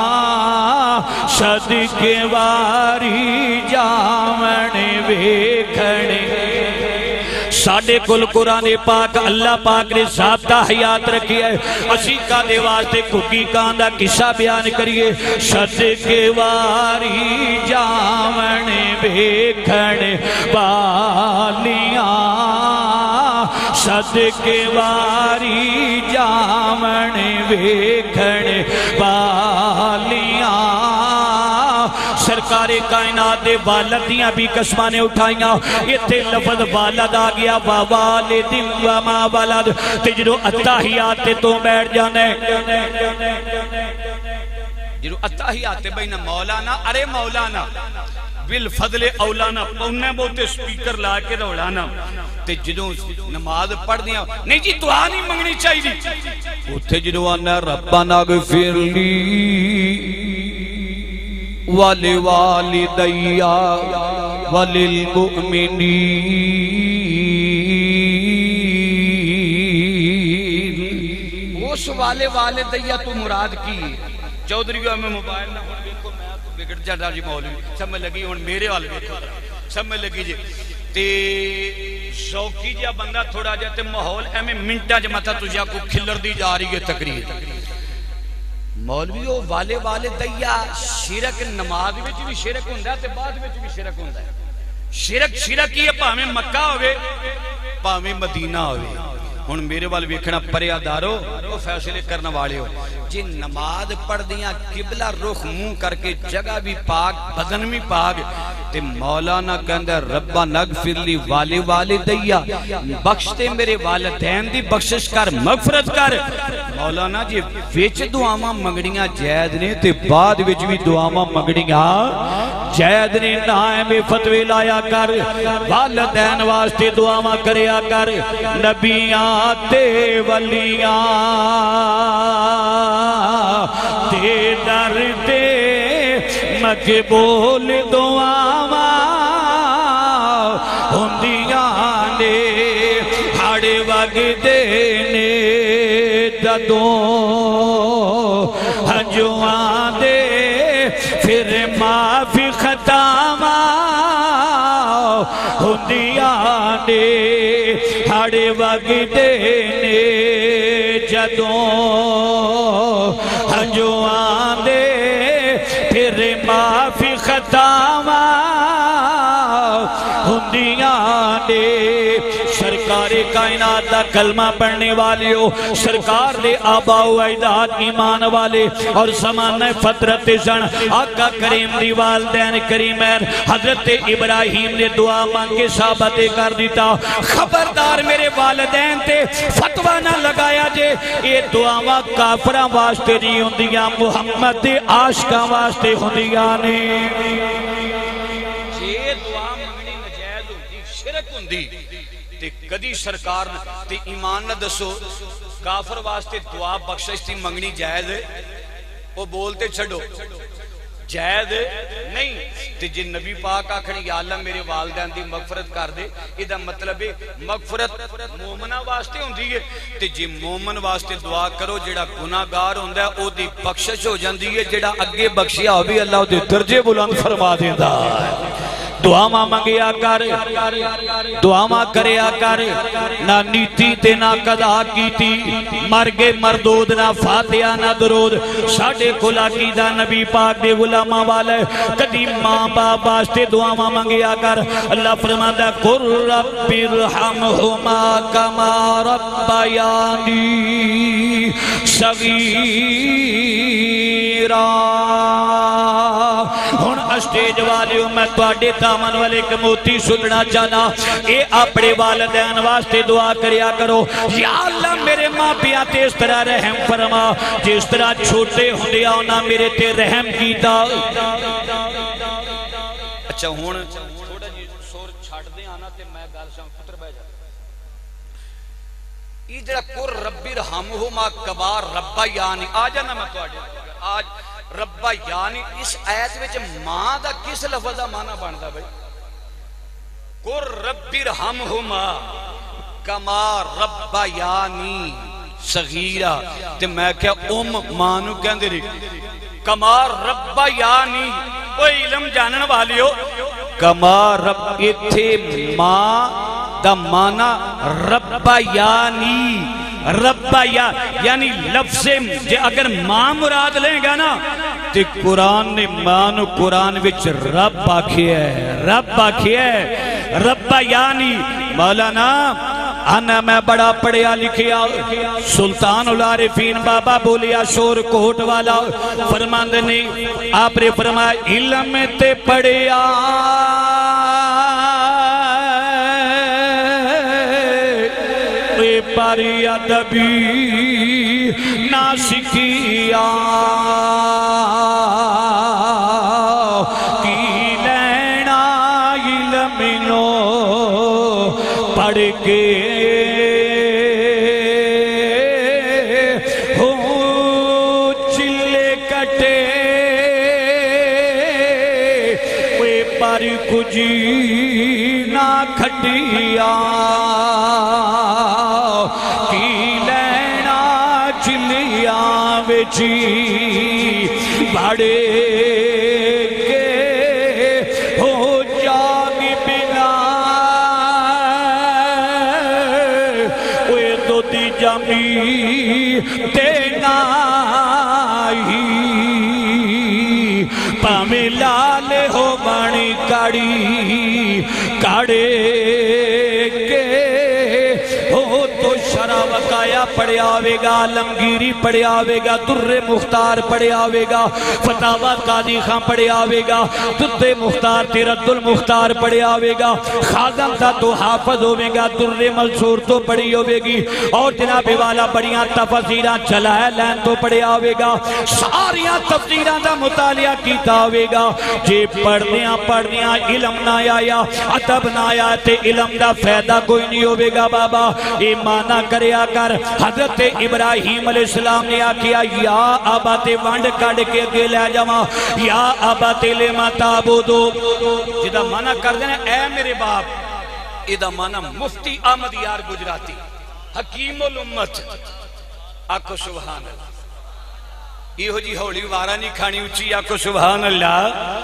صدقے واری جامن ویکھن ساڑھے کل قرآن پاک اللہ پاک نے ضابطہ حیات رکھی ہے اسی کا دے واسطے ککی کاندہ قصہ بیان کریے صدقے واری جامن ویکھن والیاں صدقے واری جامن ویکھن والیاں سرکار کائنات دے والدیاں بھی قسمانے اٹھائیاں یہ تے لفظ والد آ گیا والد وما والد تے جنہوں اتحیات تے تو بیٹھ جانے جنہوں اتحیات تے بہینا مولانا ارے مولانا بالفضل اولانا پونے بہتے سپیکر لا کے دوڑانا تے جدوں نماز پڑھ دیا نہیں جی دعا نہیں منگنی چاہی دی اتھے جدوں آنا ربنا اغفر لی ولوالدی وللمؤمنین اس والدیہ تو مراد کی چودھریوں میں موبائل نہ ہون دیکھو میں تو بگڑ جاتا جی مولوی سب میں لگی ہون میرے والے دیکھو سب میں لگی جی تے شوقی جا بندہ تھوڑا جاتے ماحول ایمیں منٹا جماتا تجھا کو کھلر دی جا رہی ہے تقریر مولویوں والے دیا شرک نماز وچ بھی شرک ہوندا ہے تے بعد وچ بھی شرک ہوندا ہے شرک یہ پاویں مکہ ہوئے پاویں مدینہ ہوئے ہن میرے وال ویکھنا پریا دارو او فیصلے کرنے والے ہو جی نماز پڑھ دیاں قبلہ رخ منہ کر کے جگہ بھی پاک بدن بھی پاک تے مولانا کہندہ ربا نغفر لی والدیہ بخش دے میرے والدین دی بخشش کر مغفرت کر مولانا جی ویچ دعاواں منگڑیاں جائد نے تے بعد وچ بھی دعاواں منگڑیاں جائد نے نائے میں فتوی لایا کر والدین واسطے دعاواں کریا کر نبیاں تے ولیاں تے در تے مقبول دعاواں ہوندیاں نے ہاڑے وگدے نے ددوں ہنجواں دے پھر معافی خطاواں ہندیاں نے ہاڑے وگدے نے جدوں ہنجواں دے پھر معافی خطاواں ہندیاں نے سرکار کائنات دا کلمہ پڑھنے والے ہو سرکار دے آبا و اجداد ایمان والے اور زمانہ فطرت سن آقا کریم دی والدین کریمین حضرت ابراہیم نے دعا مانگ کے ثابت کر دیتا خبردار میرے والدین تے فتوہ نہ لگایا جے یہ دعاواں کافراں واسطے نہیں ہوندیاں محمد دے عاشقاں واسطے ہوندیاں نے یہ دعا منگنی نجائز ہوندی شرک ہوندی تے کدی سرکار تے ایمان نہ دسو کافر واسطے دعا بخشش تی منگنی جائز ہے وہ بولتے چھڑو جائز نہیں تے جن نبی پاک آکھنے یا اللہ میرے والدین دی مغفرت کر دے یہ مطلب ہے مغفرت مومنہ واسطے ہوندی ہے تے جی مومن واسطے دعا کرو جڑا گناہگار ہوندا ہے او دی بخشش ہو جاندی ہے جڑا اگے بخشیا ہو بھی اللہ دے درجے بلند فرما دیندا ہے دعا ماں منگیا کر دعا ماں کریا کر نہ نیتی تے نہ قضا کیتی مرگے مردود نہ فاتحہ نہ درود ساڑھے کھلا کیدہ نبی پاک دے غلامہ والے قدیم ماں باپ واسطے دعا ماں منگیا کر اللہ فرماتا قُرْ رَبِّ ارْحَمْهُمَا كَمَا رَبَّيَانِي صَغِيرًا ہن اسٹیج والے میں تواڈے دامن والے ایک موتی سننا چاہنا اے اپنے والدین واسطے دعا کریا کرو یا اللہ میرے ماں پیاں تے اس طرح رحم فرما جس طرح چھوٹے ہوندیا ہونا میرے تے رحم کیتا اچھا ہون تھوڑا جی سور چھاڑ دے آنا تے میں گال شام پتر بہ جاتا یہ جڑا قُرْ رَبِّ ارْحَمْهُمَا كَمَا رَبَّيَانِي آ جانا میں تواڈے آج ربا یعنی اس آیت وچ ماں دا کس لفظ دا معنی بندا بھائی قُرْ رَبِّ ارْحَمْهُمَا كَمَا رَبَّيَانِي صغیرہ تے میں کیا ماں نو کہندے رہی کما ربیانی او علم جانن والی ہو کما رب ایتھے ماں دا معنی ربیانی ربیا یعنی لفظ اگر ماں مراد لیں گا نا تو قرآن نے ماں نو قرآن وچ رب آکھیا ہے رب آکھیا ہے ربیانی مولانا آنا میں بڑا پڑھیا لکھیا سلطان العارفین بابا بولیا شور کوٹ والا فرماندے نے آپ نے فرمایا علم تے پڑھیا پر ادبی نہ سکھیا کی لینا علم نو پڑھ کے چلے کٹے وے پر کچھ نہ کھٹیا بڑے کے ہو جاگ بنا اوے دو دی جمی تینا ہی پامے لال ہو بانی کڑی کڑے کے ہو تو شرع وقایا پڑے آوے گا علمگیری پڑے آوے گا در مختار پڑے آوے گا فتاوہ قاضی خان پڑے آوے گا در مختار تیرت المختار پڑے آوے گا خازم تھا تو حافظ ہوئے گا در منصور تو پڑی ہوئے گی اور جناب والا بڑیاں تفسیرہ چلائے لین تو پڑے آوے گا ساریاں تفسیرہ دا مطالعہ کیتا ہوئے گا جے پڑھنیاں علم نہ آیا عطب نہ آیا تے علم دا فیدہ کوئی نہیں ہوئے گا بابا ایمانہ کریا کر حضرت ابراہیم علیہ السلام نے آکیا یا آبا تے وانڈ کڑ کے اگے لے جاواں یا آبا تے لے ماتابودو جدہ مانا کر دینا اے میرے باپ ایدہ مانا مفتی احمد یار گجراتی حکیم الامت آکھو سبحان اللہ یہ ہو جی ہولی وارا نہیں کھانی اچھی آکھو سبحان اللہ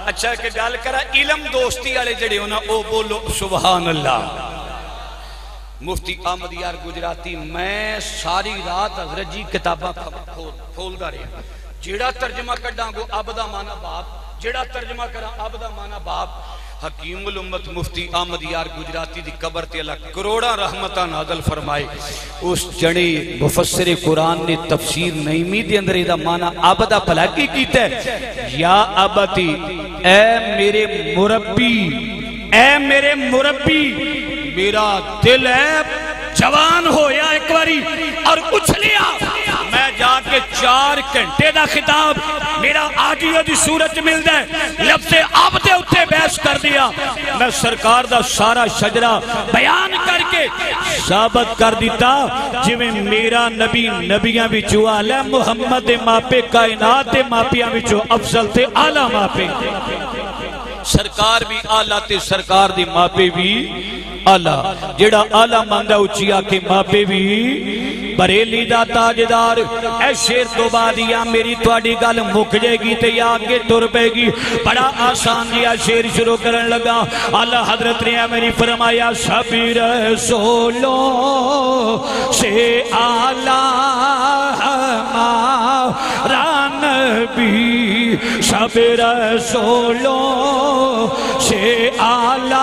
اچھا کہ گال کرا علم دوستی والے جڑے ہونا او بولو سبحان اللہ۔ مفتی احمد یار گجراتی میں ساری رات حضرت جی کتابہ کھول دا رہے جیڑا ترجمہ کرداں گو عبدہ مانا باپ، جیڑا ترجمہ کرا عبدہ مانا باپ۔ حکیم الامت مفتی احمد یار گجراتی دی قبر تے اللہ کروڑا رحمتہ نازل فرمائے۔ اس جڑے مفسر قرآن نے تفسیر نعیمی دے اندر ایدہ مانا عبدہ پلاکی کیتا ہے، یا عبدی اے میرے مربی، اے میرے مربی، میرا دل ہے جوان ہو یا ایک باری اور اچھلیا، میں جا کے 4 گھنٹے دا خطاب میرا آجیہ دی صورت مل دے لفظ عبد اتے بحث کر دیا، میں سرکار دا سارا شجرہ بیان کر کے ثابت کر دیتا جی میں میرا نبی نبیاں بچو آلہ محمد ماپے کائنات ماپیاں بچو افضل تھے آلہ ماپے، سرکار بھی آلہ تے سرکار دی ماپے بھی آلہ، جڑا آلہ ماندہ اچھیا کے ماپے بھی بریلی دا تاجدار۔ اے شیر تو بادیا میری توڑی گل مک جائے گی تے یا آگے تر پے گی، بڑا آسان دیا شیر شروع کرن لگا۔ آلہ حضرت نے میری فرمایا سبھی رسولوں سے آلہ ہمارا نبی، سبھی رسولوں سے آلہ،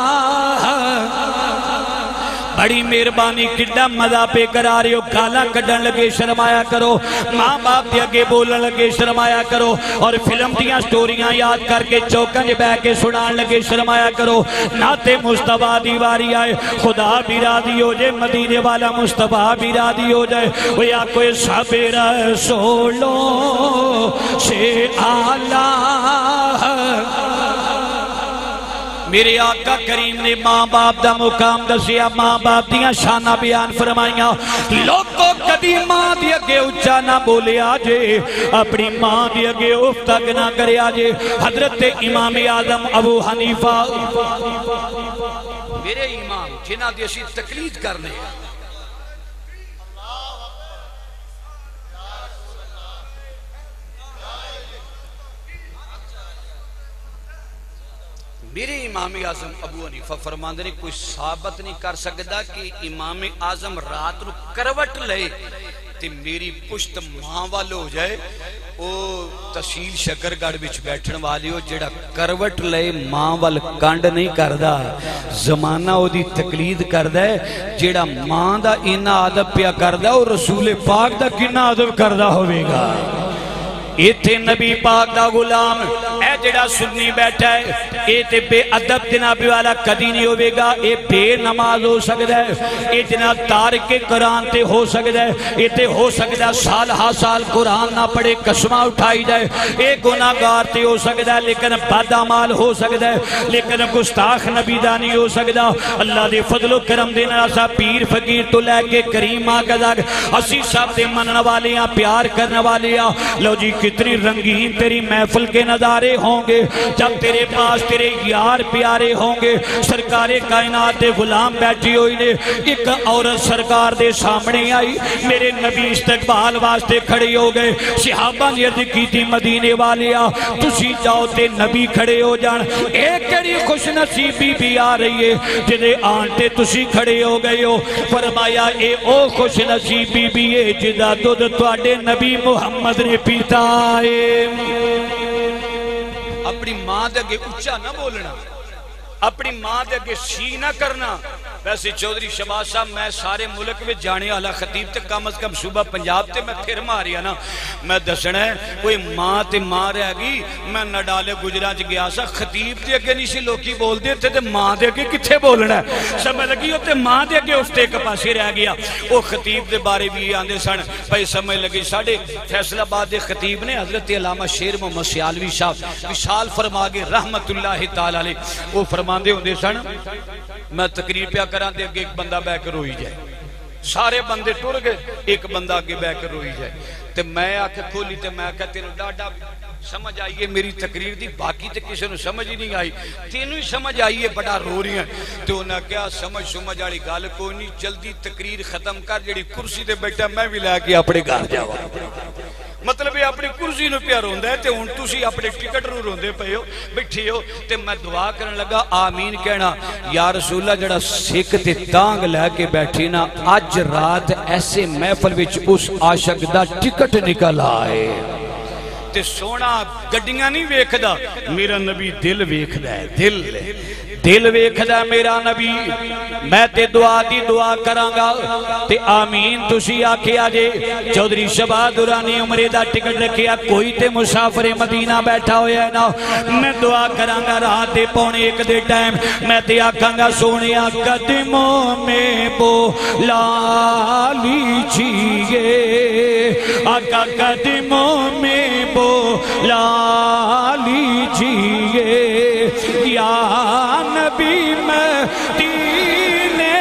بڑی مہربانی کڈا مزہ پہ کرا رہے ہو، گالا کڈن لگے شرمایا کرو، ماں باپ دے اگے بولن لگے شرمایا کرو، اور فلم دیاں سٹوریاں یاد کر کے چوکنج بہ کے سنان لگے شرمایا کرو۔ نعت مصطفیٰ دیواری آئے، خدا بھی راضی ہو جائے، مدینے والا مصطفیٰ بھی راضی ہو جائے، وہ یا کوئی سب رسولوں سے آلہ۔ میرے آقا کریم نے ماں باپ دا مقام دسیا، ماں باپ دیاں شانہ بیان فرمائیاں، لوگوں کدی ماں دی اگے اچھا نہ بولے آجے، اپنی ماں دی اگے افتگ نہ کرے آجے۔ حضرت امام اعظم ابو حنیفہ میرے امام جنہ دی اسی تقلید کرنے میرے امام اعظم ابو حنیفہ فرماندے نے کوئی ثابت نہیں کر سکتا کہ امام اعظم رات نو کروٹ لے تے میری پشت ماں والو ہو جائے، او تحصیل شکرگڑھ وچ بیٹھن والی ہو جڑا کروٹ لے ماں وال کانڈ نہیں کردا، زمانہ او دی تقلید کردا ہے، جڑا ماں دا انہا ادب پیا کردا او رسول پاک دا کنہ ادب کردا ہوئے گا۔ ایتھے نبی پاک دا غلام اے جڑا سنی بیٹھا ہے، اے تے بے ادب جناب والا کدی نہیں ہوئے گا، اے بے نماز ہو سکتا ہے، اے جناب تارک قرآن تے ہو سکتا ہے، اے تے ہو سکتا ہے سال ہا سال قرآن نہ پڑھے قسمہ اٹھائی جائے، اے گناہگار تے ہو سکتا ہے لیکن بدعمال ہو سکتا ہے، لیکن گستاخ نبی دا نہیں ہو سکتا۔ اللہ دے فضل و کرم دینا ایسا پیر فقیر تو لے کے کریم آقا تک اسی سب دے منن والیاں پیار کرنے والیاں، لو جی کتنی رنگین تیری محفل کے نظارے ہوں گے جب تیرے پاس تیرے یار پیارے ہوں گے۔ سرکار کائنات دے غلام بیٹھی ہوئی نے، ایک عورت سرکار دے سامنے آئی، میرے نبی استقبال واسطے کھڑے ہو گئے، صحابہ نے عرض کی تھی مدینے والیا تسی جاؤ تے نبی کھڑے ہو جان، ایک کڑی خوش نصیبی بھی آ رہی ہے جدے آنٹے تسی کھڑے ہو گئے ہو۔ فرمایا اے او خوش نصیبی بھی ہے جدہ دودھ تواڈے نبی محمد نے پیتا ہے۔ اپنی ماں دے اگے اچھا نہ بولنا، اپنی ماں دے اگے سی نہ کرنا۔ ویسے چودھری شہباز صاحب میں سارے ملک میں جانے والا خطیب تے کم از کم صوبہ پنجاب تے میں پھر ماریا نا، میں دسنا ہے کوئی ماں تے ماں رہ گی، میں نہ ڈالے گجراں چ گیا سا، خطیب تے اگے نہیں سی لوکی بول دے تھے تے ماں دے اگے کتھے بولنا ہے، سمجھ لگی ہوتے ماں دے اگے افتے ایک پاسے رہ گیا۔ وہ خطیب دے بارے بھی آندے سن بھائی سمجھ لگی ساڑھے فیصل آباد دے خطیب نے حضرت علامہ شیر محمد سیالوی صاحب وشال فرما گے رحمت اللہ تعالی علیہ، وہ فرماندے ہوندے سن میں تقریر پیا کران دے اگے ایک بندہ بہ کے روئی جائے، سارے بندے ٹر گئے، ایک بندہ اگے بہ کے روئی جائے، تے میں آکے کھولی تے میں کہتے ہیں ڈاڈا سمجھ آئیے میری تقریر دی، باقی تے کسی نے سمجھ ہی نہیں آئی، تینوں ہی سمجھ آئیے بڑا رو رہی ہیں۔ تو انہاں کیا سمجھ آڑی گال کوئی نہیں، جلدی تقریر ختم کر، جڑی کرسی دے بیٹھا میں بھی لے کے اپنے گھر جاوا۔ مطلب یہ اپنی کرسی نو پیا روندا ہے تے ہن تسی اپنے ٹکٹ نو روندے پئے ہو بیٹھے ہو تے میں دعا کرن لگا آمین کہنا یا رسول اللہ جڑا سکھ تے تانگ لے کے بیٹھی نا اج رات ایسے محفل وچ اس عاشق دا ٹکٹ نکل آئے تے سونا گڈیاں نہیں ویکھدا میرا نبی دل ویکھدا ہے دل ویکھدا میرا نبی میں تے دعا دی دعا کراں گا تے آمین تسی آکھیا جے چودھری شبا دورانی عمرے دا ٹکٹ رکھیا کوئی تے مسافر مدینہ بیٹھا ہویا ہے نا میں دعا کراں گا رات دے پونے 1 دے ٹائم میں تے آکھاں گا سونیا قدموں میں بولا لیجیے آقا قدموں میں بولا لیجیے یا نبی مدینے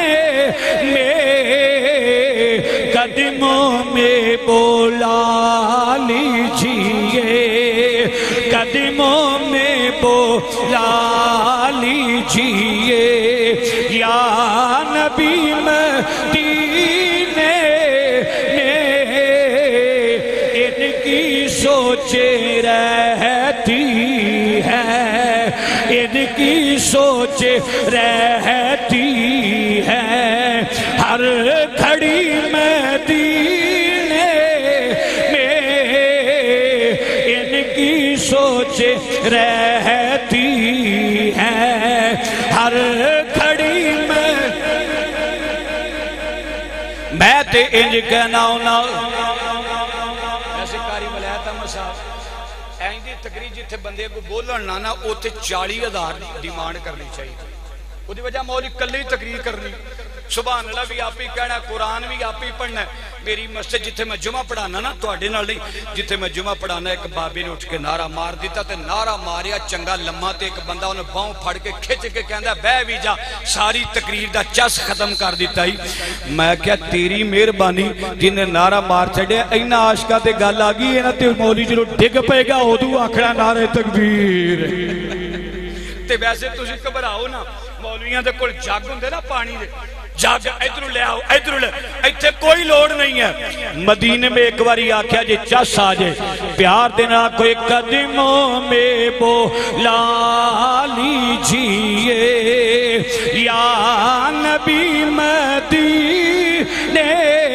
میں قدموں میں بولا لیجیے قدموں میں بولا لیجیے یا نبی مدینے میں ان کی سوچیں رہتی ہے ان کی سوچ رہتی ہے ہر گھڑی مدینے میں ان کی سوچ رہتی ہے ہر گھڑی میں تے انج کہنا ہونا ایسے کاری بلایتا مساف تقریر جتھے بندے کو بولن لانا اوتے 40,000 ڈیمانڈ کرنی چاہیے وہ دی وجہ مولی کلے ہی تقریر کرنی سبحان اللہ بھی آپ ہی کہنا قرآن بھی آپ ہی پڑھنا ہے میری مسجد جتھے میں جمعہ پڑھانا نا تو آڑے نال نہیں جتھے میں جمعہ پڑھانا ایک بابی نے اٹھ کے نعرہ مار دیتا تے نعرہ ماریا چنگا لمحہ تے ایک بندہ انہیں باؤں پھڑ کے کھچ کے کہندا بے بھی جا ساری تقریر دا چس ختم کر دیتا ہی میں کیا تیری مہربانی جنہیں نعرہ مار چھڑے اینا عاشقہ تے گل آگئی ہے نا تے مولی جلو ڈگ پے گا ادو آکھڑا نعرہ تکبیر تے ویسے تسی گھبراؤ نا مولویاں دے کول جگ ہوندے نا پانی دے جگ ادھر لے آؤ ادھر لے ایتھے کوئی لوڑ نہیں ہے مدینے میں ایک باری آکھیا جے چس آ جائے پیار دینا کوئی قدموں میں بولا لیجیے یا نبی مدینے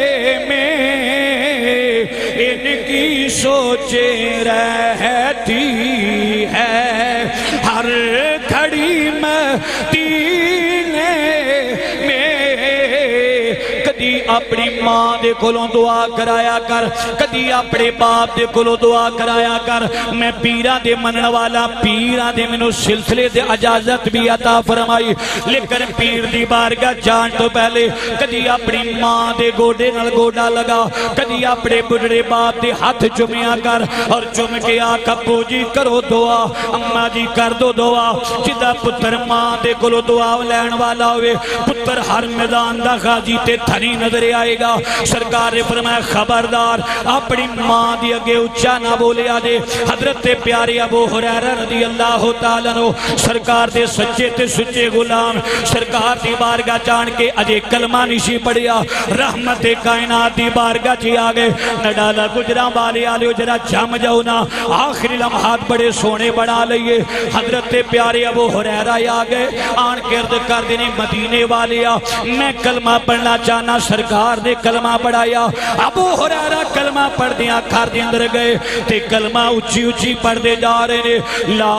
میں ان کی سوچیں رہتی ہے ہر گھڑی مدینے میں کدی اپنی ماں دے کولوں دعا کرایا کر کدی اپنے باپ دے کولوں دعا کرایا کر میں پیران دے منن والا پیران دے منو سلسلے دے اجازت بھی عطا فرمائی لیکن پیر دی بارگاہ جان تو پہلے کدی اپنی ماں دے گوڑے نال گوڑا لگا کدی اپنے بڑھڑے باپ دے ہاتھ چمیاں کر اور چم کے آقا ابو جی کرو دعا اماں جی کر دو دعا جدہ پتر ماں دے کولوں دعا لین والا ہوئے پتر ہر میدان دا غازی تے تھری نظر آئے گا سرکار نے فرمایا خبردار اپنی ماں دی اگے اچھا نہ بولے آجے حضرت پیارے ابو ہریرہ رضی اللہ تعالیٰ نو سرکار دے سچے تے سچے غلام سرکار دی بارگاہ جان کے اجے کلمہ نشی پڑیا رحمت کائنات دی بارگاہ جی آگے نڈالا گجران والے آلے جرا جم جاؤ نا آخری لمحات بڑے سونے بڑھا لئیے حضرت پیارے ابو ہریرہ آگے آن کرد کر دینے مدینے والے میں کلمہ پڑھنا چاہنا سرکار نے کلمہ پڑھایا ابو ہریرہ کلمہ پڑھ دیا کھار دے اندر گئے تے کلمہ اچھی اچھی پڑھ دے جا رہے لا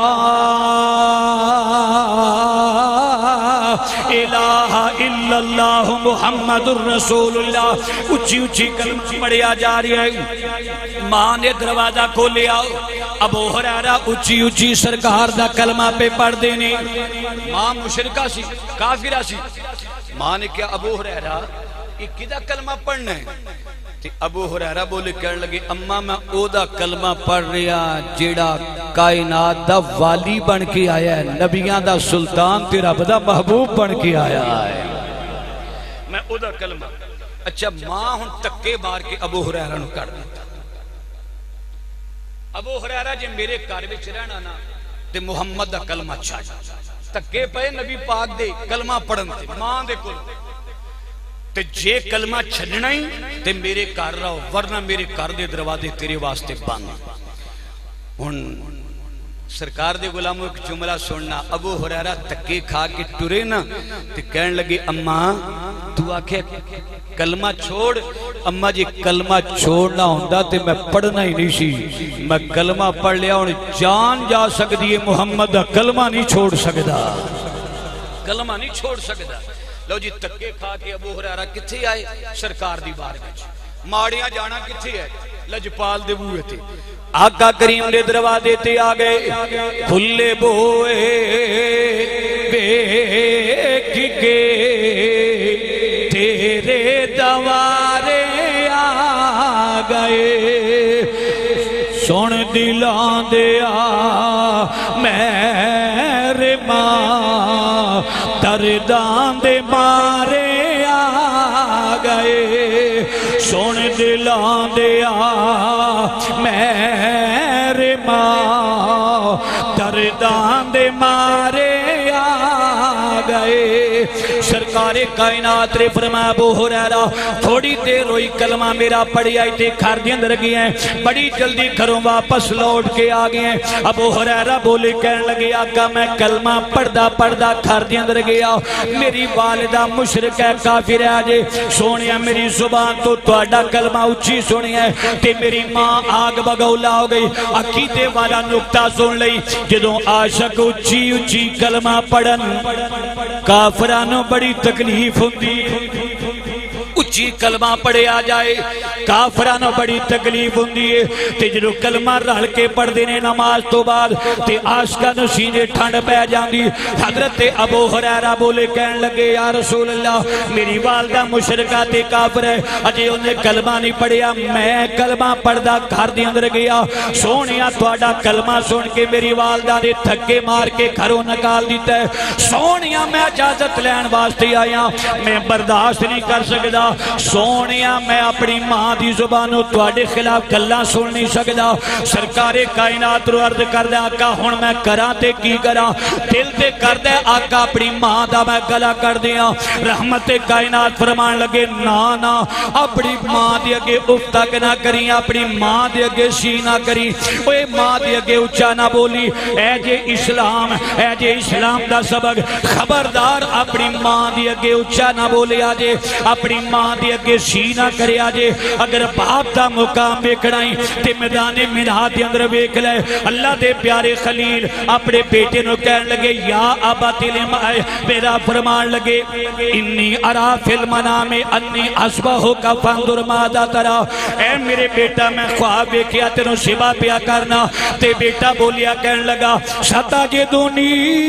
الہ الا اللہ محمد الرسول اللہ اچھی اچھی کلمہ پڑھیا جا رہی ہے ماں نے دروازہ کو لیا ابو ہریرہ اچھی اچھی سرکار دا کلمہ پہ پڑھ دینے ماں مشرکہ سی کافرہ سی ماں نے کیا ابو ہریرہ یہ کدہ کلمہ پڑھنا ہے ابو ہریرہ بولے کہنے لگے اماں میں او دا کلمہ پڑھ رہا جیڑا کائنات دا والی بن کے آیا ہے نبیان دا سلطان تے رب دا محبوب بن کے آیا ہے میں او دا کلمہ اچھا ماں ہن تکے بار کے ابو ہریرہ نو کر دیتا ابو ہریرہ جے میرے کار وچ رہنا نا تے محمد دا کلمہ چھا تکے پے نبی پاک دے کلمہ پڑھن تے ماں دے کل تے جے کلمہ چھڑنا ہی تے میرے کار رہو، ورنہ میرے کار دے دروازے تیرے واسطے بند۔ ان سرکار دے غلاموں ایک جملہ سننا، ابو ہریرہ تکے کھا کے ٹرے نا تے کہنے لگے اماں تو آکھے کلمہ چھوڑ، اماں جی کلمہ چھوڑنا ہوندہ تے میں پڑھنا ہی نہیں سی، میں کلمہ پڑھ لیا اور جان جا سکتی ہے محمد کلمہ نہیں چھوڑ سکتا، کلمہ نہیں چھوڑ سکتا۔ لو جی تکے کھا کے ابو ہریرہ کتھے آئے؟ سرکار دی بارگاہ وچ۔ ماڑیاں جانا کتھے ہے؟ لجپال دے بوئے تھے۔ آقا کریم دے دروازے تے آ گئے، کھلے بوئے بیک کے تیرے دوارے آ گئے، سن دلاں دیا میرے ماں درداں دے مارے آ گئے، سن دلاں دیا میرے ماں درداں دے مارے آ گئے۔ سرکار کائنات نے فرمایا ابو ہریرہ تھوڑی دیر ہوئی کلمہ میرا پڑھی آئی تھے، گھر دے اندر گئے ہیں، بڑی جلدی گھروں واپس لوٹ کے آ گئے ہیں۔ ابو ہریرہ بولے کہنے لگے آقا میں کلمہ پڑھدا پڑھدا گھر دے اندر گیا، میری والدہ مشرک ہے کافر ہے، آجے سونیا میری زبان تو تہاڈا کلمہ اچھی سنی ہے تے میری ماں آگ بگولا ہو گئی۔ عقیدے والا نکتہ سن لئی، جدوں عاشق اچھی اچھی کلمہ پڑھن کافرانوں بڑی تکلیف ہوندی، اچھی کلمہ پڑھے آ جائے کافرانوں بڑی تکلیف ہوندی ہے، تے جدوں کلمہ رل کے پڑھ دینے نماز تو بعد تے عاشقاں نوں سینے ٹھنڈ پہ جاندی۔ حضرت ابو ہریرہ بولے کہنے لگے یا رسول اللہ میری والدہ مشرکہ تے کافر ہے، اجے انہیں کلمہ نہیں پڑھیا، میں کلمہ پڑھدا گھر دے اندر گیا، سونیا تہاڈا کلمہ سن کے میری والدہ نے تھکے مار کے گھروں نکال دیتا ہے، سونیا میں اجازت لین واسطے آیا، میں برداشت نہیں کر سکدا، سونیا میں اپنی ماں دی زبانوں تواڈے خلاف گلاں سن نہیں سکدا۔ سرکار کائنات رو عرض کردے آقا ہن میں کراں تے کی کراں؟ دل تے کردے آقا اپنی ماں دا میں گلا کر دیاں۔ رحمت کائنات فرمان لگے نا نا اپنی ماں دے اگے اف تک نہ کری، اپنی ماں دے اگے سی نہ کری، اوے ماں دے اگے اچھا نہ بولی، اے جے اسلام دا سبق، خبردار اپنی ماں دے اگے اچھا نہ بولے، آجے اپنی ماں دے اگے سی نہ کرے، آجے اگر باپ دا مقام ویکھنائی تے میدان میلاد دے اندر ویکھ لے۔ اللہ دے پیارے خلیل اپنے بیٹے نو کہن لگے یا ابا تلم آئے، میرا فرمان لگے انی ارا فی المنام انی اصبحک فانظر ماذا ترى، اے میرے بیٹا میں خواب ویکھیا تینوں سبا پیا کرنا، تے بیٹا بولیا کہن لگا ستجدنی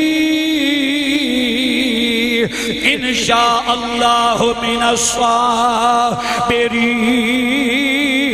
انشاءاللہ من الصابرین۔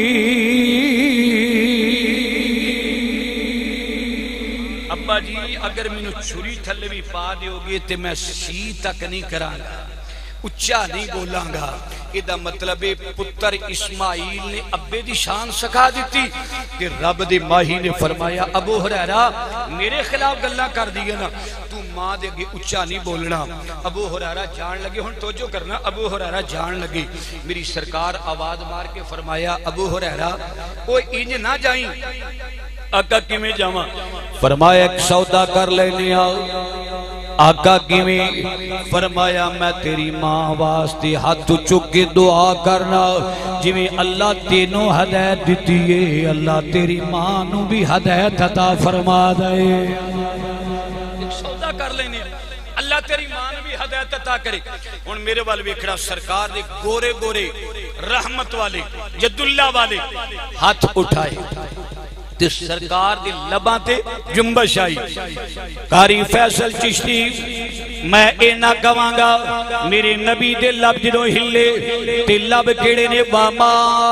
ابا جی اگر میں چھری تھلے بھی پا دیو گے تے میں سی تک نہیں کران گا، اچھا نہیں بولاں گا۔ ادھا مطلب پتر اسماعیل نے ابے دی شان سکھا دیتی کہ رب دی ماہی نے فرمایا ابو ہریرہ میرے خلاف گلاں کر دیئے نا، تو ماں دے گے اچھا نہیں بولنا۔ ابو ہریرہ جان لگے، ہن توجہ کرنا، ابو ہریرہ جان لگے، میری سرکار آواز مار کے فرمایا ابو ہریرہ اوہ انج نہ جائیں۔ آقا کی میں جاواں؟ فرمایا ایک سودا کر لینے آؤ۔ آقا کی میں فرمایا میں تیری ماں واسطے ہاتھ چک کے دعا کرنا، جی میں اللہ تینوں ہدایت دیتی ہے، اللہ تیری ماں نو بھی ہدایت عطا فرما دے۔ ایک سودا کر لینے، اللہ تیری ماں نو بھی ہدایت عطا کرے۔ ان میرے والے ویکھڑا سرکار دے گورے گورے رحمت والے جد اللہ والے ہاتھ اٹھائے تے سرکار دی لباں تے جنبش آئی۔ قاری فیصل چشتی میں اے نہ کہاں گا میرے نبی دے لب جدوں ہلے تے لب کیڑے نے واما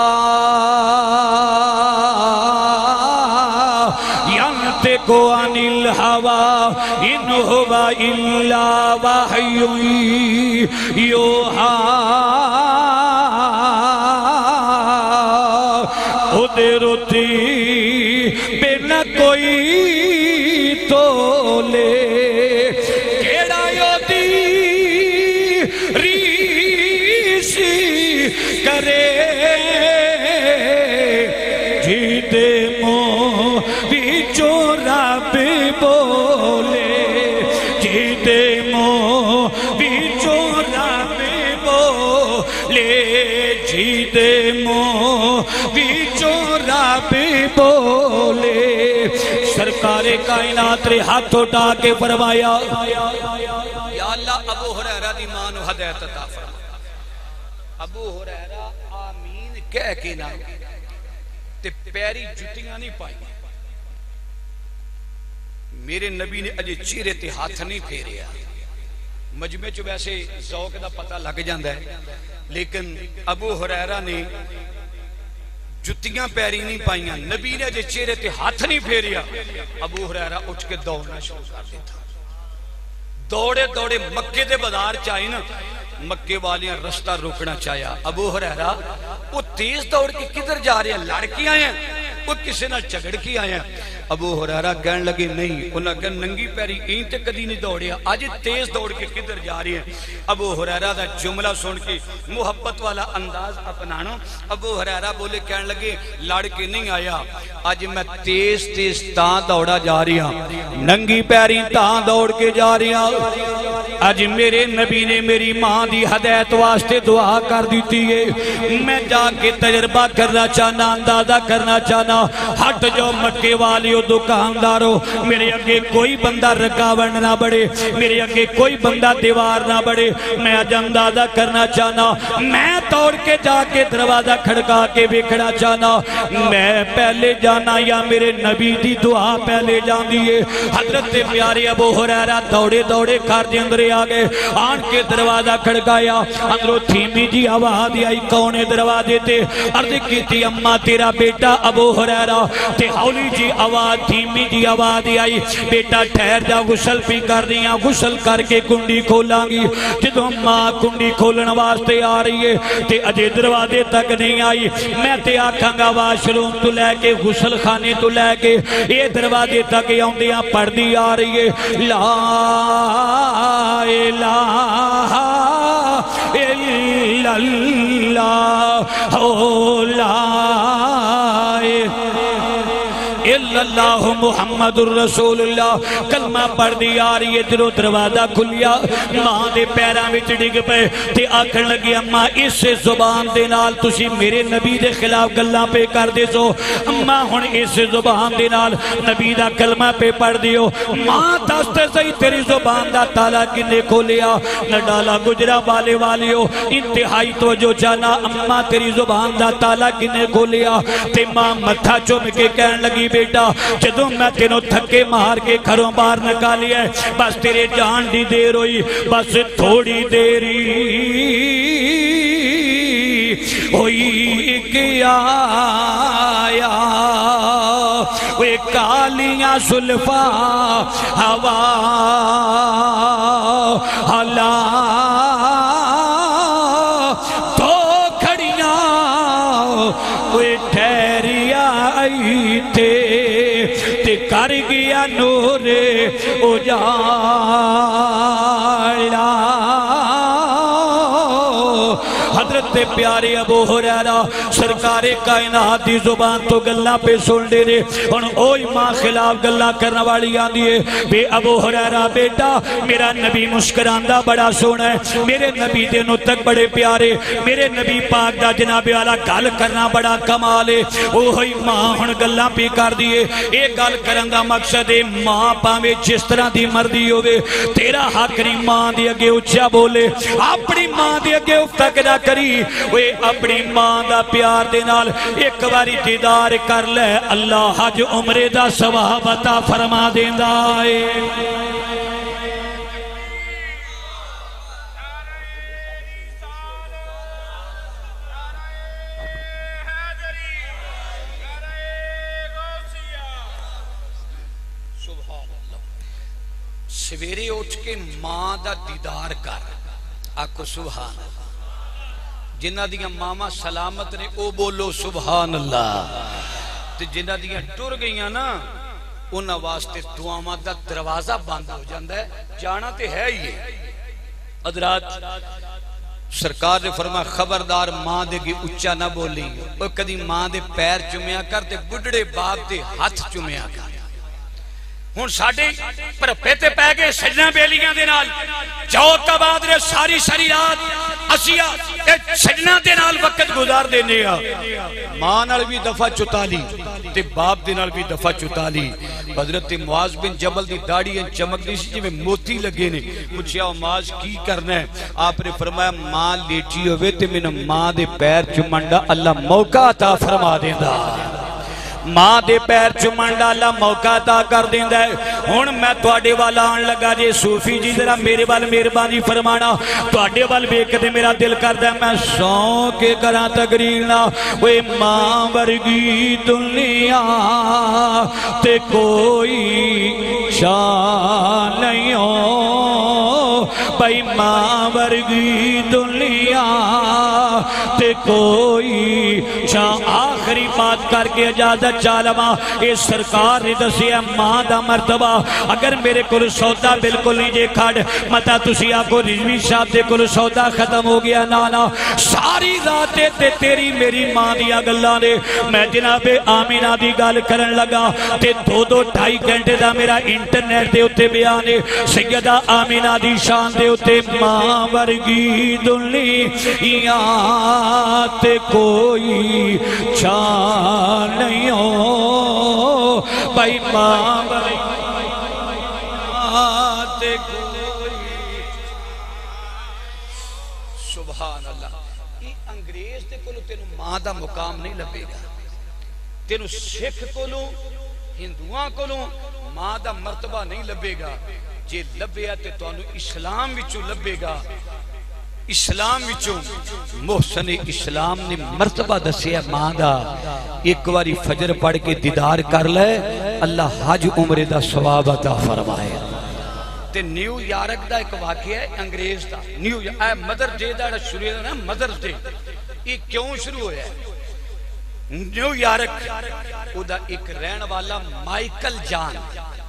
ینطقو عن الہوی ان ہوا الا وحی یوحا قدرتی بنا کوئی تو لے کیڑا یو دی ریسی کرے جیدے منہ وچوں رب بولے جیدے منہ وچوں رب بولے جیدے منہ وچوں رب بولے سرکار کائنات نے ہاتھ اٹھا کے فرمایا یا اللہ ابو ہریرہ دی ماں نو ہدایت عطا فرما ابو ہریرہ آمین کہہ کے نا تے پیری جتیاں نہیں پائی میرے نبی نے اجے چہرے تے ہاتھ نہیں پھیریا مجمع چ ویسے ذوق دا پتہ لگ جاندا ہے لیکن ابو ہریرہ نے جتیاں پیری نہیں پائیاں نبی نے اجے چہرے تے ہاتھ نہیں پھیریا ابو ہریرہ اٹھ کے دوڑنا شروع کر دیتا دوڑے دوڑے مکے دے بازار چاہی نا مکے والیاں رستہ روکنا چاہیا ابو ہریرہ وہ تیز دوڑ کے کدھر جا رہے ہیں لڑکی آئے ہیں وہ کسی نہ چگڑ کی آئے ہیں ابو ہریرہ کہنے لگے نہیں انہاں کہ ننگی پیری این تے کدی نہیں دوڑیا آج تیز دوڑ کے کدھر جا رہی ہیں ابو ہریرہ دا جملہ سن کے محبت والا انداز اپنانا ابو ہریرہ بولے کہنے لگے لڑ کے نہیں آیا آج میں تیز تیز تاں دوڑا جا رہی ہوں ننگی پیری تاں دوڑ کے جا رہی ہوں آج میرے نبی نے میری ماں دی ہدایت واسطے دعا کر دیتی ہے میں جا کے تجربہ کرنا چاہنا اندازہ کرنا چاہنا ہٹ جو مکے والی دکاندارو میرے اگے کوئی بندہ رکاوٹ نہ بڑھے میرے اگے کوئی بندہ دیوار نہ بڑھے میں آج اندازہ کرنا چاہنا میں توڑ کے جا کے دروازہ کھڑکا کے بکھڑا چاہنا میں پہلے جانا یا میرے نبی دی دعا پہلے جان دیئے حضرت پیارے ابو ہریرہ دوڑے دوڑے کار دے اندرے آگئے آن کے دروازہ کھڑکایا اندروں تھیمی جی آواز آئی کونے دروازے تے عرض کی تھی اممہ تیرا بیٹا ابو ہریرہ تے ہولی جی آواز دھیمی جی آواز آئی بیٹا ٹھہر جا غسل بھی کر دیا غسل کر کے کنڈی کھولاں گی جدوں ماں کنڈی کھولن واسطے آ رہی ہے تے اجے دروازے تک نہیں آئی میں تے آکھاں گا واش روم تو لے کے غسل خانے تو لے کے یہ دروازے تک آوندیاں پڑھدی آ رہی ہے لا الہ الا اللہ لا اللہ محمد الرسول اللہ کلمہ پڑھ دی آ رہی ہے دلو دروازہ کھلیا ماں دے پیراں وچ ڈگ پے تے آکھن لگی اماں اس زبان دے نال تسی میرے نبی دے خلاف گلاں پہ کر دے سو اماں ہن اس زبان دے نال نبی دا کلمہ پہ پڑھ دیو ماں دس تے صحیح تیری زبان دا تالا کنے کھولیا نہ ڈالا گجرا والے والیو انتہائی توجہ جانا اماں تیری زبان دا تالا کنے کھولیا تے ماں متھا چوم کے کہن لگی بیٹا جدوں میں تینوں تھکے مار کے گھروں باہر نکالی ہے بس تیرے جان دی دیر ہوئی بس تھوڑی دیری ہوئی کیا آیا وہ کالیاں سلفا ہوا ہلا تو کھڑیاں وہ ٹھہریا آئی تے کر گیا نور اجالا حضرت پیارے ابو ہریرہ سرکار کائنات دی زبان تو گلہ پہ سن دے رہے ان اوئی ماں خلاف گلہ کرنا والی آن دیئے بے ابو ہریرہ بیٹا میرا نبی مسکراندہ بڑا سونا ہے میرے نبی دینوں تک بڑے پیارے میرے نبی پاک دا جناب والا گل کرنا بڑا کمال ہے اوہی ماں ہن گلہ پہ کر دیئے ایک گل کرن دا مقصد ہے ماں پاوے جس طرح دی مردی ہوئے تیرا حق نہیں ماں دی اگے اچھا بولے اپنی ماں دی اگے افتک نہ کری وہ اپنی ماں دا پیار دے نال ایک باری دیدار کر لے اللہ حج عمرے دا ثواب عطا فرما دیندا ہے سویرے اٹھ کے ماں دا دیدار کر آکو سبحان اللہ جنہ دیاں ماما سلامت نے او بولو سبحان اللہ تے جنہ دیاں ٹر گئیاں نا انہاں واسطے دعاواں دا دروازہ بند ہو جاندا ہے جانا تے ہے ہی حضرات سرکار نے فرمایا خبردار ماں دے گی اچھا نہ بولی وہ کدی ماں دے پیر چومیا کر تے بڑھڑے باپ دے ہاتھ چومیا کر ہون ساڑھے پر پیتے پہ گئے سجنہ بیلیاں دے نال جاؤ کا بعد رہے ساری ساری رات اسیا سجنہ دے نال وقت گزار دینے ماں نال بھی دفعہ چتالی تے باپ دے نال بھی دفعہ چتالی حضرت معاذ بن جبل دی داڑھی چمک دی سی جی میں موتی لگے نے پوچھیا معاذ کی کرنا ہے آپ نے فرمایا ماں لیٹی ہوئے تے میں ماں دے پیر چمنڈا اللہ موقع عطا فرما دیندہ ماں دے پیر چمنڈا اللہ موقع عطا کر دیندہ ہے ہون میں توڑے والا آن لگا جے صوفی جی ذرا میرے وال مہربانی فرمانا توڑے وال بیکتے میرا دل کر دے میں سو کے کرا تقریرنا وے ماں ورگی دنیا تے کوئی شان نہیں ہو بھائی ماں ورگی دنیا تے کوئی شان آخری بات کر کے اجازت چالما اے سرکار نے دسی ہے ماں دا مرتبہ اگر میرے کل سودا بالکل نہیں جے کھڑ مطا تسی آکو رضوی صاحب دے کل سودا ختم ہو گیا نانا ساری ذاتیں تے تیری میری ماں دیا گلہ نے میں جناب آمینہ دی گال کرن لگا تے دو ڈھائی گھنٹے دا میرا انٹرنیٹ دے اتے بیانے سیدہ آمینہ دی شان دے اتے ماں ورگی دنیا تے کوئی شان نہیں ہو بھائی ماں تے کوئی سبحان اللہ یہ انگریز تے کولو تینوں ماں دا مقام نہیں لبے گا تینوں سکھ کولو ہندوان کولو ماں دا مرتبہ نہیں لبے گا جے لبے تے تو انو اسلام وچو لبے گا اسلام وچوں محسن اسلام نے مرتبہ دسیا ماں دا ایک واری فجر پڑھ کے دیدار کر لے اللہ حج عمرے دا ثواب عطا فرمائے تے نیو یارک دا ایک واقعہ ہے انگریز دا نیو یارک مدر ڈے دا شروع ہے نا مدر ڈے یہ کیوں شروع ہویا ہے نیو یارک او دا ایک رہن والا مائیکل جان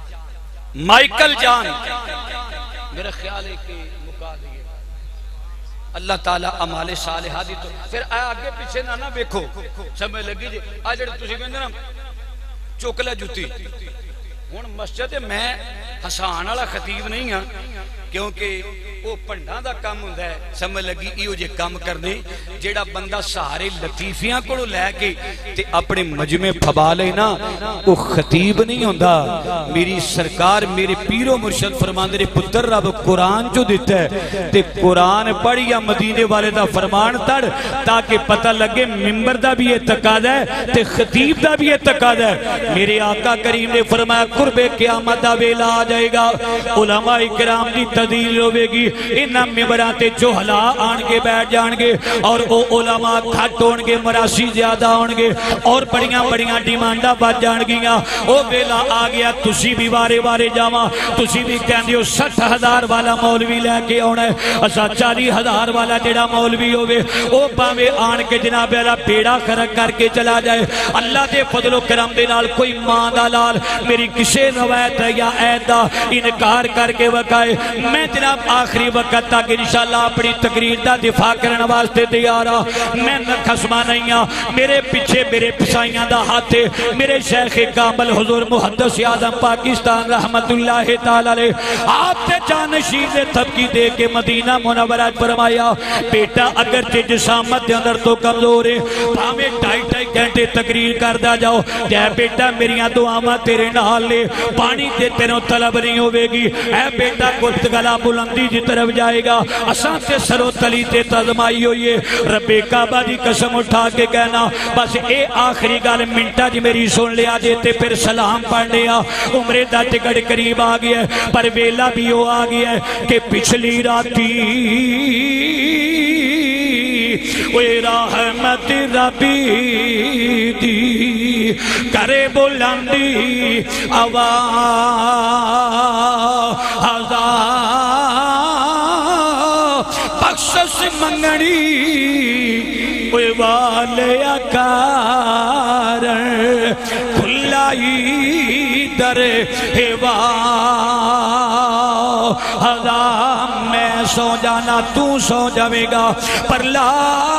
میرا خیال ہے کہ مکا دیئے اللہ تعالیٰ عمال صالحہ دی تو پھر آگے پیچھے نہ بیکھو سمجھ لگی جی آج جڑے تُسی کہندے نا چوکلا جوتی ہن مسجد میں حسان والا خطیب نہیں ہاں کیونکہ وہ پنڈا دا کام ہوندا ہے سمجھ لگی ایو جے کام کرنے جیڑا بندہ سارے لطیفیاں کو لے کے تے اپنے مجمع پھبا لے نا وہ خطیب نہیں ہوندا میری سرکار میرے پیر و مرشد فرماندے پتر رب قرآن جو دیتا ہے تے قرآن پڑھ یا مدینے والے دا فرمان تڑ تاکہ پتہ لگے ممبر دا بھی اعتقاد ہے تے خطیب دا بھی اعتقاد ہے میرے آقا کریم نے فرمایا قرب قیامت دا ویلا آ جائے گا علماء کرام دی تدیل ہوئے گی انہاں ممبراتے جوہلا آن کے بیٹھ جان گے اور او علماء گھٹ ہون گے مراسی زیادہ ہون گے اور بڑیاں ڈیمانڈا بات جان گیا او ویلا آ گیا تسی بھی وارے جاواں تسی بھی کہندے ہو 60,000 والا مولوی لے کے آنا ہے اسا 40,000 والا جڑا مولوی ہوئے او پاوے آن کے جناب اللہ بیڑا خرک کر کے چلا جائے اللہ دے فضل و کرم دے نال کوئی ماں دا لال میری کسے روایت یا عید دا انکار کر کے وقائے میں جناب آخری وقت تک انشاءاللہ اپنی تقریر دا دفاع کرنے واسطے تیارا میں نہ خسمہ نہیں ہاں میرے پیچھے میرے پسائیاں دا ہاتھے میرے شیخ کامل حضور محدث اعظم پاکستان رحمت اللہ تعالی علیہ آپ تے جانشین نے تھپکی دے کے مدینہ منورہ فرمایا بیٹا اگر تے جسامت دے اندر تو کمزور ہے ہمیں 2.5 گھنٹے تقریر کر دا جاؤ کہ بیٹا میریاں دعاواں تیرے نال لے پانی دے تیروں طلب نہیں ہوئے گی اے بیٹا کچھ گلا بلندی جی طرف جائے گا اساں تے سرو تلی تے تزمائی ہوئیے رب کعبہ دی قسم اٹھا کے کہنا بس اے آخری گال منٹا جی میری سن لیا جیتے پھر سلام پڑھنے عمرے دا ٹکٹ قریب آ گیا ہے پر ویلا بھی ہو آ گیا ہے کہ پچھلی راتی وے رحمت ربی دی کرے بلندی آواز بخشش منگنی وے والے اکار کھلائی در ہوا میں سو جانا تو سو جاوے گا پر لا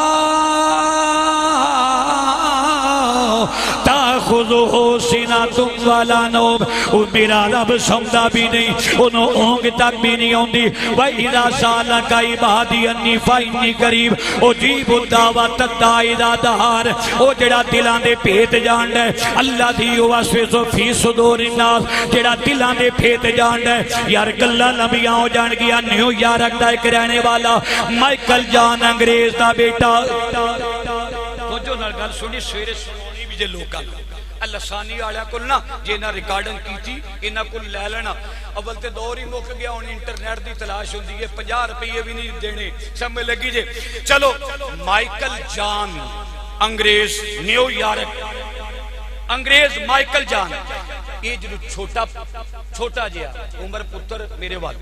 تاخذہ سنۃ ولا نوم میرا رب سمدا بھی نہیں انہوں اونگ تک بھی نہیں ہوندی وَإِذَا سَأَلَكَ عِبَادِي عَنِّي فَإِنِّي قَرِيبٌ اُجِيبُ الدَّعْوَةَ الدَّاعِ إِذَا دَعَانِ او جڑا دلاں دے بھیت جاندا ہے اللہ دی وسوس فی صدور الناس جڑا دلاں دے بھیت جاندا ہے یار گلاں لمبیاں ہو جان گیا نیو یارک دا ایک رہنے والا مائیکل جان انگریز دا بیٹا جو نال گل سنی سویرے سنونی بھی جے لوکاں لسانی آلیا کل نا جینا ریکارڈنگ کی تھی انہا کل لے لینا اول تے دور ہی موک گیا ہونی انٹرنیٹ دی تلاش ہوندی ہے 50 روپیے بھی نہیں دینے سمجھ لگی جے چلو مائیکل جان انگریز نیو یارک انگریز مائیکل جان یہ جو چھوٹا جیا عمر پتر میرے والد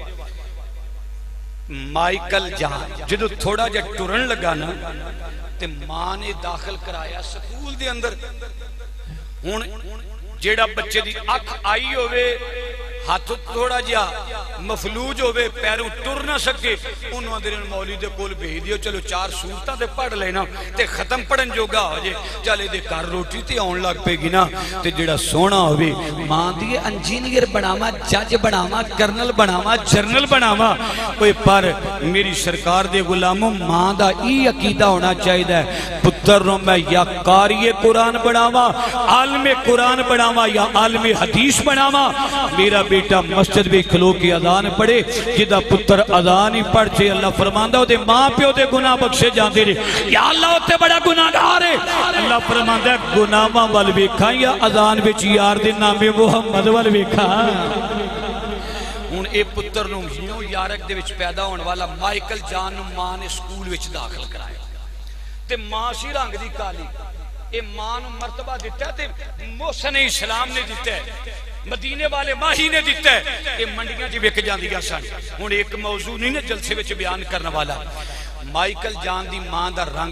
مائیکل جان جدو تھوڑا جا ٹرن لگا نا تے ماں نے داخل کرایا سکول دے اندر ہون جیڑا بچے دی اکھ آئی ہوئے ہاتھ تھوڑا جا مفلوج ہوئے پیروں ٹر نہ سکے انہوں نے مولی دے کول بھیج دیو چلو 4 سورتاں دے پڑھ لینا تے ختم پڑھن جوگا ہو جے چلے دے کار روٹی تے آن لگ پے گی نا تے جیڑا سونا ہوئے ماں دیئے انجینئر بناما جج بناما کرنل بناما جرنل بناما کوئی پر میری سرکار دے غلاموں ماں دا ای عقیدہ ہونا چاہیے ہے پتر رو میں یا قاری قرآن بناما عالم قرآن بناما یا عالم حدیث بناما میرا بیٹا مسجد بھی کھلو کی اذان پڑھے جدہ پتر اذان ہی پڑھ چھے اللہ فرماندہ دے ماں پیو دے گناہ بخشے جاندے رہے یا اللہ ہوتے بڑا گناہ گار ہے اللہ فرماندہ گناہ ماں والویکھا یا اذان بچ یار دے نام محمد والویکھا ہون اے پتر نو نیو یارک دے وچ پیدا ہونے والا مائیکل جان نو ماں نے سکول وچ داخل کرایا تے ماں سی رنگ دی کالی اے ماں نو مرتبہ دیتا ہے تے محسن اسلام نے دیتا ہے مدینے والے ماہی نے دیتا ہے یہ منڈیاں جی وک جاندیاں سن ہن ایک موضوع نہیں نے جلسے وچ بیان کرنے والا مائیکل جان دی ماں دا رنگ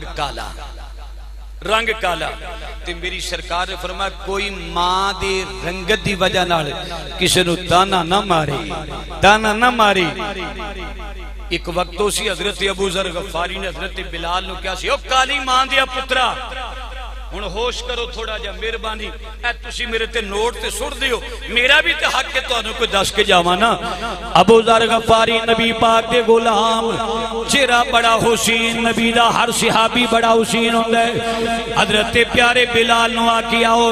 کالا تے میری سرکار نے فرمایا کوئی ماں دے رنگت دی وجہ نال کسے نو تانا نہ ماری ایک وقت تو سی حضرت ابو ذر غفاری نے حضرت بلال نو کیا سی او کالی ماں دیا پترا ہن ہوش کرو تھوڑا جا مہربانی اے تسی میرے تے نوٹ تے سڑ دیو میرا بھی تے حق کے تانوں کوئی دس کے جاواں نا ابو ذر غفاری نبی پاک دے غلام چہرہ بڑا حسین نبی دا ہر صحابی بڑا حسین ہوندا ہے حضرت پیارے بلال نو آکھیا او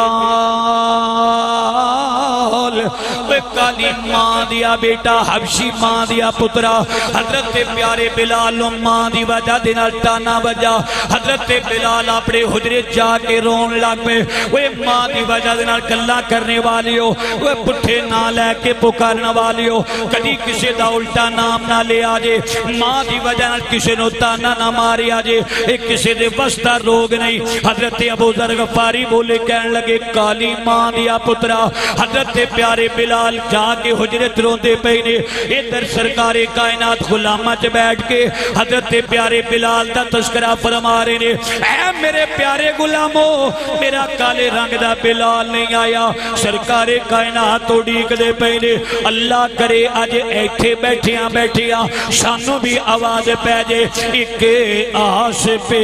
بلال اے کالی ماں دیا بیٹا حبشی ماں دیا پترا حضرت پیارے بلال نو ماں دی وجہ دے نال تانا بجا حضرت بلال اپنے حجرے جا کے رون لگ پہ وہ ماں دی وجہ دنال گلہ کرنے والی ہو وہ پٹھے نہ لے کے پکارنے والی ہو کدی کسی دا الٹا نام نہ لے آجے ماں دی وجہ نال کسی نو تانا نہ ماری آجے ایک کسی دے وسطہ روگ نہیں حضرت ابو ذر غفاری بولے کہنے لگے کالی ماں دیا پترا حضرت پیارے بلال جا کے حجرت روندے پہنے ادھر سرکار کائنات غلامہ چ بیٹھ کے حضرت پیارے بلال دا تذکرہ فرما رہے نے اے میرے پیارے غلاموں میرا کالے رنگ دا بلال نہیں آیا سرکار کائنات تو ڈیک دے پہنے اللہ کرے آج ایتھے بیٹھیاں شانوں بھی آواز پہ جے ایک آس پہ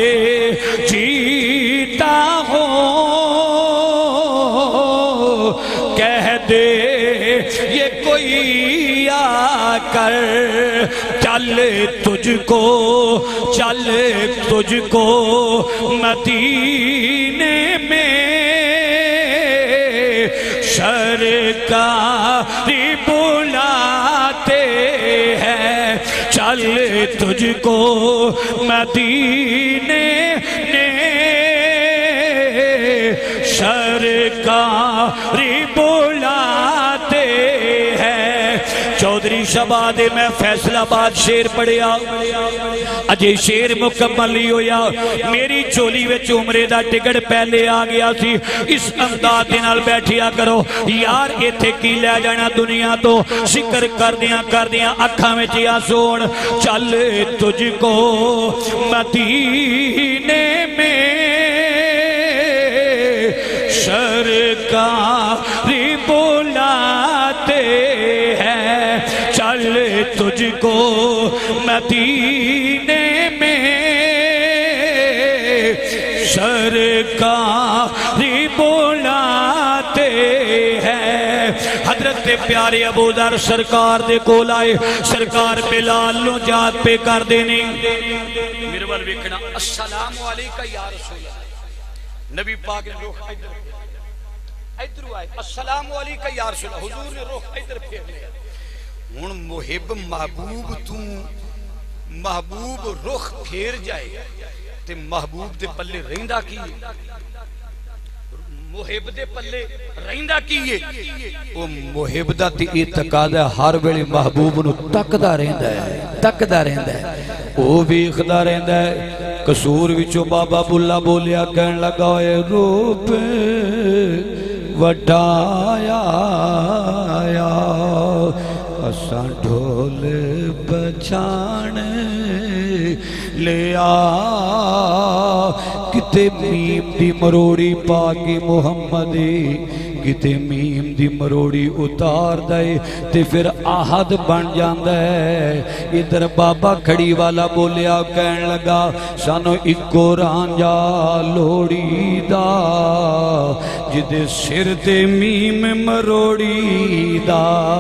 جیتا ہوں کہہ دے یہ کوئی آ کر چل تجھ کو مدینے میں سرکاری بلاتے ہیں چل تجھ کو مدینے میں سرکاری بلاتے ہیں چودھری شہباد میں فیصلہ آباد شیر پڑھیا اجے شیر مکمل ہی ہویا میری چولی وچ عمرے دا ٹکٹ پہلے آ گیا سی اس انداز دے نال بیٹھیا کرو یار ایتھے کی لے جانا دنیا تو ذکر کر دیاں اکھاں وچ آنسو چل تجھ کو مدینے میں سرکاری بلاتے ہیں چل تجھ کو مدینے میں سرکاری بلاتے ہیں۔ حضرت پیارے ابو ذر سرکار دے کول آئے، سرکار بلال نو جات پہ کر دینے، میرے وال ویکھنا، السلام علیکہ یا رسول اللہ۔ نبی پاک نے روح ادھر آئے، السلام علیکہ یا رسول اللہ، حضور نے روح ادھر پھیر لیا۔ ہن محب محبوب تو محبوب رخ پھیر جائے تے محبوب دے پلے رہندا کی، محب دے پلے رہندا کی ہے؟ وہ محب دا تے اعتقاد ہے ہر ویلے محبوب نو تکدا رہندا ہے، وہ ویکھدا رہندا ہے۔ قصور وچوں بابا بلا بولیا، کہن لگا اے روپ وڈایا اساں ڈھول بجان لیا، کتے میم دی مروڑی پاکی محمدی، کتے میم دی مروڑی اتار دے تے پھر آہد بن جاندہ ہے۔ ادھر بابا کھڑی والا بولیا، کہن لگا سانو اکو رانجا لوڑی دا جدے سر تے میم مروڑی دا۔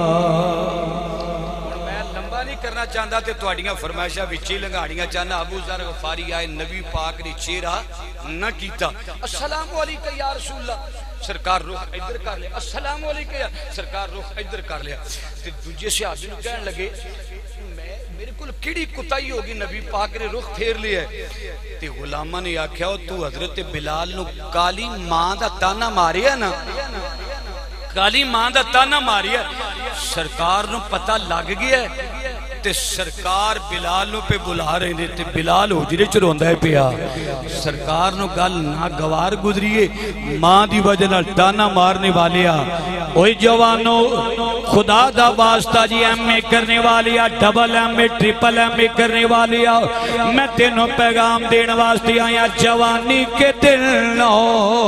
کرنا چاہتا تے تواڈیاں فرمائشاں وچی لنگاڑیاں چاہنا۔ ابو ذر غفاری آئے، نبی پاک نے چہرہ نہ کیتا، السلام علیکہ یا رسول اللہ، سرکار رخ ادھر کر لیا، السلام علیکہ یا سرکار رخ ادھر کر لیا۔ تے دوجے صحابی نو کہن لگے میرے کول کیڑی کتائی ہوگی، نبی پاک نے رخ پھیر لیا ہے۔ تے غلامہ نے آکھیا تو حضرت بلال نو کالی ماں دا تانا ماریا نا، کالی ماں دا تانا ماریا، سرکار نو پتہ لگ گیا ہے تے سرکار بلال نو پہ بلا رہے نے تے بلال حجرے چ روندا ہے پیا۔ سرکار نو گل ناگوار گزریے، ماں دی وجہ نال تانا مارنے والیا۔ اوہ جوانو خدا دا واسطہ جی ایم اے کرنے والیا، double M A triple M A کرنے والیا، میں تینوں پیغام دین واسطے آیا، جوانی کے دل نو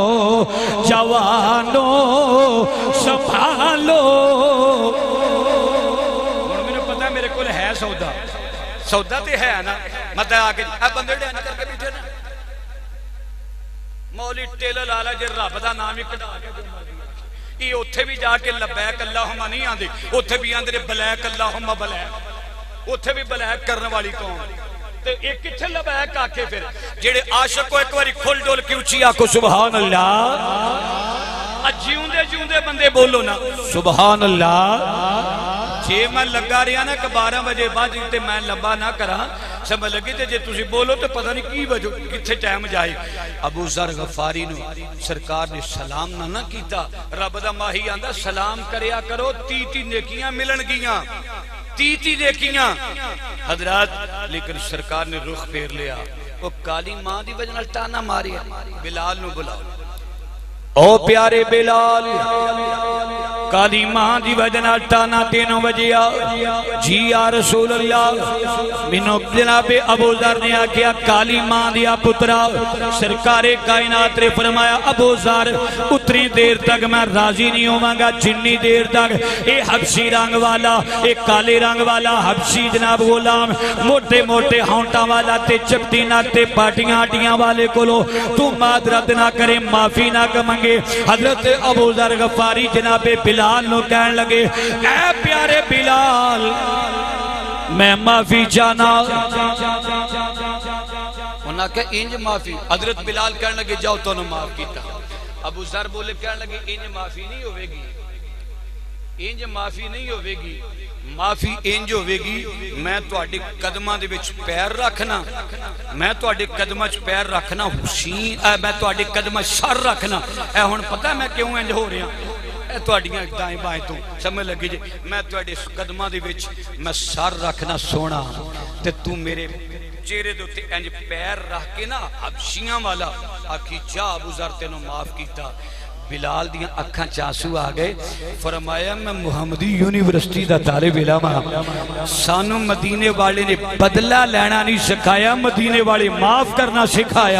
جوانو سنبھالو۔ میرے کول ہے سودا، سودا تے ہے نا، مت آکے اے بندے ڈین کر کے بیٹھے نا، مولی ٹیلر لالا جے رب دا نام ہی کڈا کے یہ اوتھے بھی جا کے لبیک اللہم نہیں آندے، اوتھے بھی آندے بلیک اللہم بلیک، اوتھے بھی بلیک کرنے والی قوم تے ایک کتھے لبیک آکے پھر جیڑے عاشق کو ایک واری کھل ڈول کی اونچی آکو سبحان اللہ، جیوندے جیوندے بندے بولو نا سبحان اللہ۔ جے میں لگا رہا نا کہ 12 بجے بعد تے میں لمبا نہ کرا سمجھ لگی تے جے تسی بولو تے پتہ نہیں کی وجہ کتھے ٹائم جائے۔ ابو ذر غفاری نو سرکار نے سلام نہ کیتا، رب دا ماہی آندا سلام کریا کرو، 30 نیکیاں ملن گیاں، 30 نیکیاں حضرات۔ لیکن سرکار نے رخ پھیر لیا، وہ کالی ماں دی وجہ نال تانا ماریا۔ بلال نو بلاؤ، او پیارے بلال، کالی ماں دی وجہ نال تانا تینوں وجیا جی یا رسول اللہ۔ منو جناب ابو ذر نے آکھیا کالی ماں دیا پترا، سرکار کائنات نے فرمایا ابو ذر اتنی دیر تک میں راضی نہیں ہوں گا جنی دیر تک اے حبشی رنگ والا، اے کالے رنگ والا حبشی جناب غلام موٹے موٹے ہونٹا والا تے چپٹی ناک تے پاٹیاں ہٹیاں والے کولو تو معذرت نہ کرے، معافی نہ منگے۔ حضرت ابو ذر غفاری جناب بلال نو کہن لگے اے پیارے بلال میں معافی چاہنا۔ انہاں کہ انج معافی، حضرت بلال کہن لگے جاؤ تو نے معاف کیتا۔ ابو ذر بولے کہن لگے انج معافی نہیں ہوئے گی، انج معافی نہیں ہوئے گی، معافی انج ہوئے گی میں تواڈے قدماں دے وچ پیر رکھنا، میں تواڈے قدماں وچ پیر رکھنا حسین، میں تواڈے قدماں سر رکھنا۔ اے ہن پتہ میں کیوں انج ہو رہا، اے تواڈیاں دائیں بائیں تو سمجھ لگی جی میں تواڈے قدماں دے وچ میں سر رکھنا سونا تے تو میرے چہرے دے تے انج پیر رکھ کے نا حبشیاں والا آکھی جا ابو ذر تینوں معاف کیتا۔ بلال دیاں اکھاں چاسو آ گئے، فرمایا میں محمدی یونیورسٹی دا طالب علم ہاں، سانو مدینے والے نے بدلہ لینا نہیں سکھایا، مدینے والے معاف کرنا سکھایا۔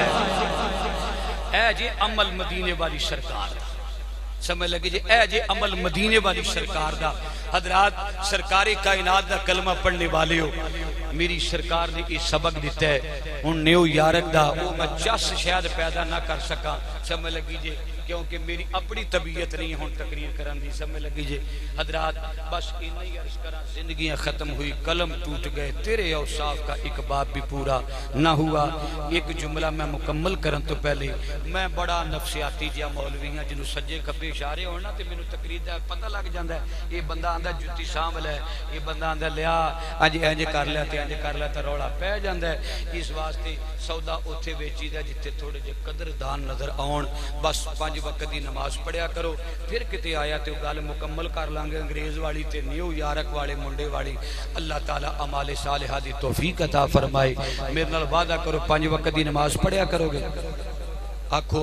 اے جی عمل مدینے والی سرکار، سمجھ لگے جی اے جی عمل مدینے والی سرکار دا۔ حضرات سرکار کائنات دا کلمہ پڑھنے والے ہو، میری سرکار نے یہ سبق دیتا ہے ان نیو یارک دا وہ میں چس شاید پیدا نہ کر سکا، سمجھ لگی جے کیونکہ میری اپنی طبیعت نہیں ہون تقریر کرن دی، سمجھ لگی جے حضرات بس اتنا ہی عرض کرا، زندگیاں ختم ہوئی، قلم ٹوٹ گئے، تیرے اوصاف کا ایک باب بھی پورا نہ ہوا۔ ایک جملہ میں مکمل کرن تو پہلے میں بڑا نفسیاتی جہا مولوی ہاں جنہوں سجے کھبے اشارے ہونا تے مینوں تقریر دا پتہ لگ جاندا ہے، یہ بندہ آندا جُتی سانبھ لے، یہ بندہ آندا لیا انج کر لیا تے انج کر لیا تے روڑا پہ جاندا ہے۔ اس واسطے سودا اوتھے ویچی دا جتھے تھوڑے جے قدردان نظر آن، بس 5 وقت دی نماز پڑھیا کرو، پھر کتے آیا تے گل مکمل کر لانگے انگریز والی تے نیو یارک والے منڈے والی۔ اللہ تعالیٰ اعمال صالحہ دی توفیق عطا فرمائے۔ میرے نال وعدہ کرو 5 وقت دی نماز پڑھیا کرو گے، آکھو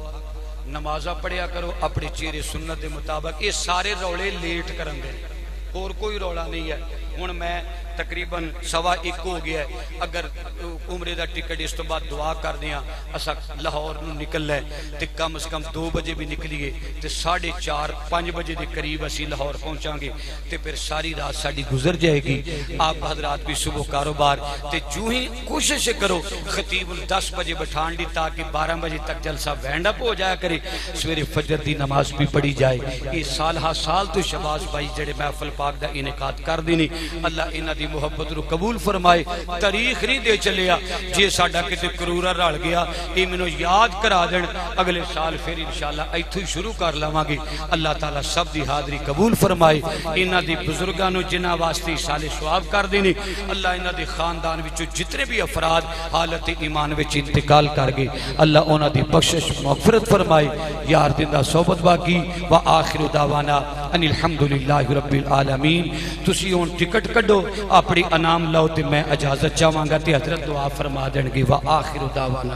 نمازہ پڑھیا کرو اپنے چہرے سنت دے مطابق۔ یہ سارے روڑے لیٹ کرن گے، اور کوئی روڑا نہیں ہے۔ ہن میں تقریباً 1:15 ہو گیا ہے، اگر عمرے دا ٹکٹ اس تو بعد دعا کر دیا اسا لاہور نو نکل لے تے کم از کم 2 بجے بھی نکلیے تے 4:30 5 بجے دے قریب اسی لاہور پہنچاں گے تے پھر ساری رات ساڈی گزر جائے گی۔ آپ حضرات بھی صبح کاروبار تے جو ہی کوشش کرو خطیب 10 بجے بٹھان دی تاکہ 12 بجے تک جلسہ وینڈ اپ ہو جایا کرے، سویرے فجر دی نماز بھی پڑھی جائے۔ یہ سال ہا سال تو شہباز بھائی جڑے محفل پاک دا انعقاد کر دینی، اللہ انہاں دی محبت رو قبول فرمائے۔ تاریخ نہیں دے چلیا جے ساڈا کتے کرورا رل گیا، یہ مینوں یاد کرا دین، اگلے سال پھر انشاءاللہ ایتھوں شروع کر لواں گے۔ اللہ تعالیٰ سب دی حاضری قبول فرمائے۔ انہاں دی بزرگاں نو جنہاں واسطے سال ثواب کر دینی، اللہ انہاں دے خاندان وچوں جتنے بھی افراد حالت ایمان وچ انتقال کر گئے، اللہ انہاں دی بخشش مغفرت فرمائے۔ یار زندہ صحبت باقی وآخر دعوانا ان الحمدللہ رب العالمین۔ تسی ہن ٹکٹ کڈو، اپنی انعام لاؤ تے میں اجازت چاہواں گا تے حضرت دعا فرما دیں گے۔ وآخر دعوانا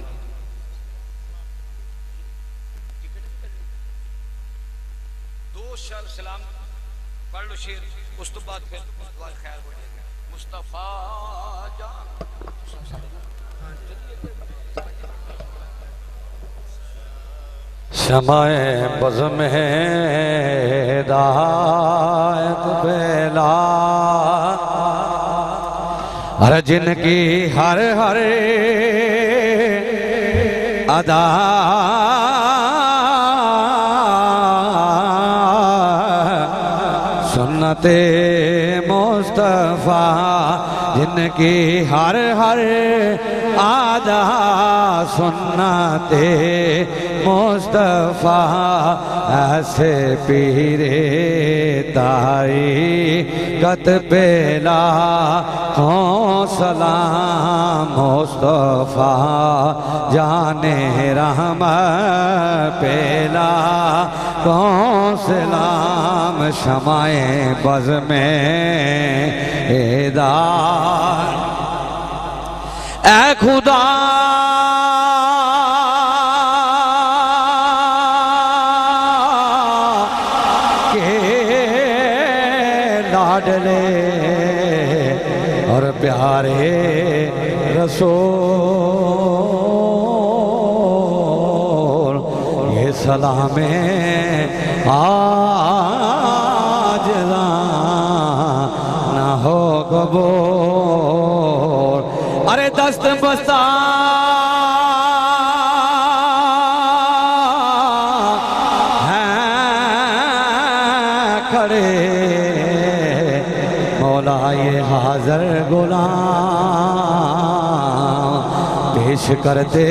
دو شال سلام پڑھ لو شیر، اس تو بعد پھر دعا خیر ہو جائے گا۔ مصطفیٰ جان شمع بزم ہدایت بیلا، ہر جن کی ہر ہر ادا سنت مصطفیٰ، جن کی ہر ہر ادا سنت مصطفیٰ، ایسے پیرے طریقت پیلا ہوں سلام مصطفیٰ، جانے رحمت پیلا ہوں سلام، شمع بز میں ہدایت اے خدا اور پیارے رسول، یہ سلام آج نہ ہو قبول۔ ارے دست بستہ ہیں کھڑے، مولا یہ حاضر غلام پیش کرتے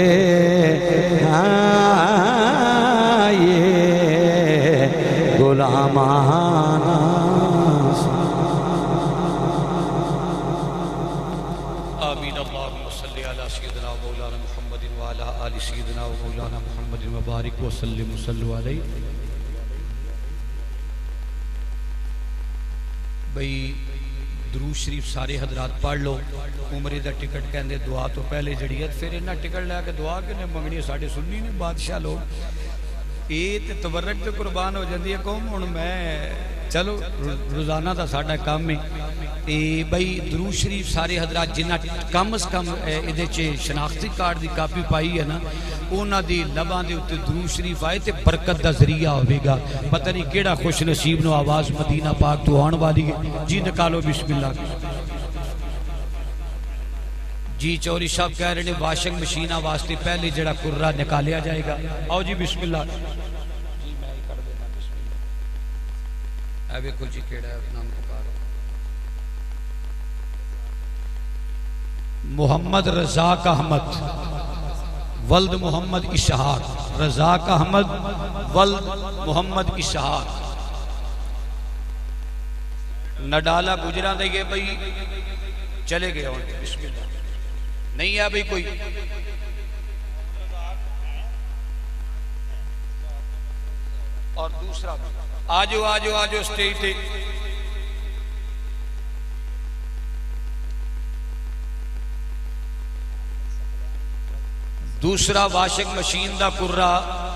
ہیں یہ غلامانہ۔ آمین۔ اللہم صلی علی سیدنا مولانا محمد وعلی آل سیدنا مولانا محمد مبارک وسلم صلو علیہ۔ بھئی درود شریف سارے حضرات پڑھ لو۔ عمرے دا ٹکٹ کہندے دعا تو پہلے جڑی ہے، پھر انہاں ٹکٹ لے کے دعا کنے منگنی، ساڑھے سننی نے بادشاہ لوگ یہ تبرک تے قربان ہو جاندی ہے قوم۔ ہن میں چلو روزانہ دا ساڈا کام ہے، بھئی درود شریف سارے حضرات جنہ کم از کم ادھے چے شناختی کارڈ دی کاپی پائی ہے نا اونا دی لبان دے اتے درود شریف آئے تے برکت دا ذریعہ ہوئے گا. پتہ نہیں کیڑا خوش نصیب نو آواز مدینہ پاک تو آن والی ہے. جی نکالو بسم اللہ. جی چوری صاحب کہہ رہے ہیں واشنگ مشینہ واسطے پہلے جڑا کررہ نکالیا جائے گا. آؤ جی بسم اللہ. جی میں ہی کر دینا بسم اللہ. اے ویکھو جی کیڑا ہے نام پکار محمد رزاق احمد ولد محمد اشحاق. رزاق احمد ولد محمد اشحاق. نڈالا گجرا دے گئے بھئی چلے گئے اور بسم اللہ. نہیں ہے بھئی کوئی اور دوسرا آجو آجو آجو سٹیج تے. دوسرا واشنگ مشین دا کررہ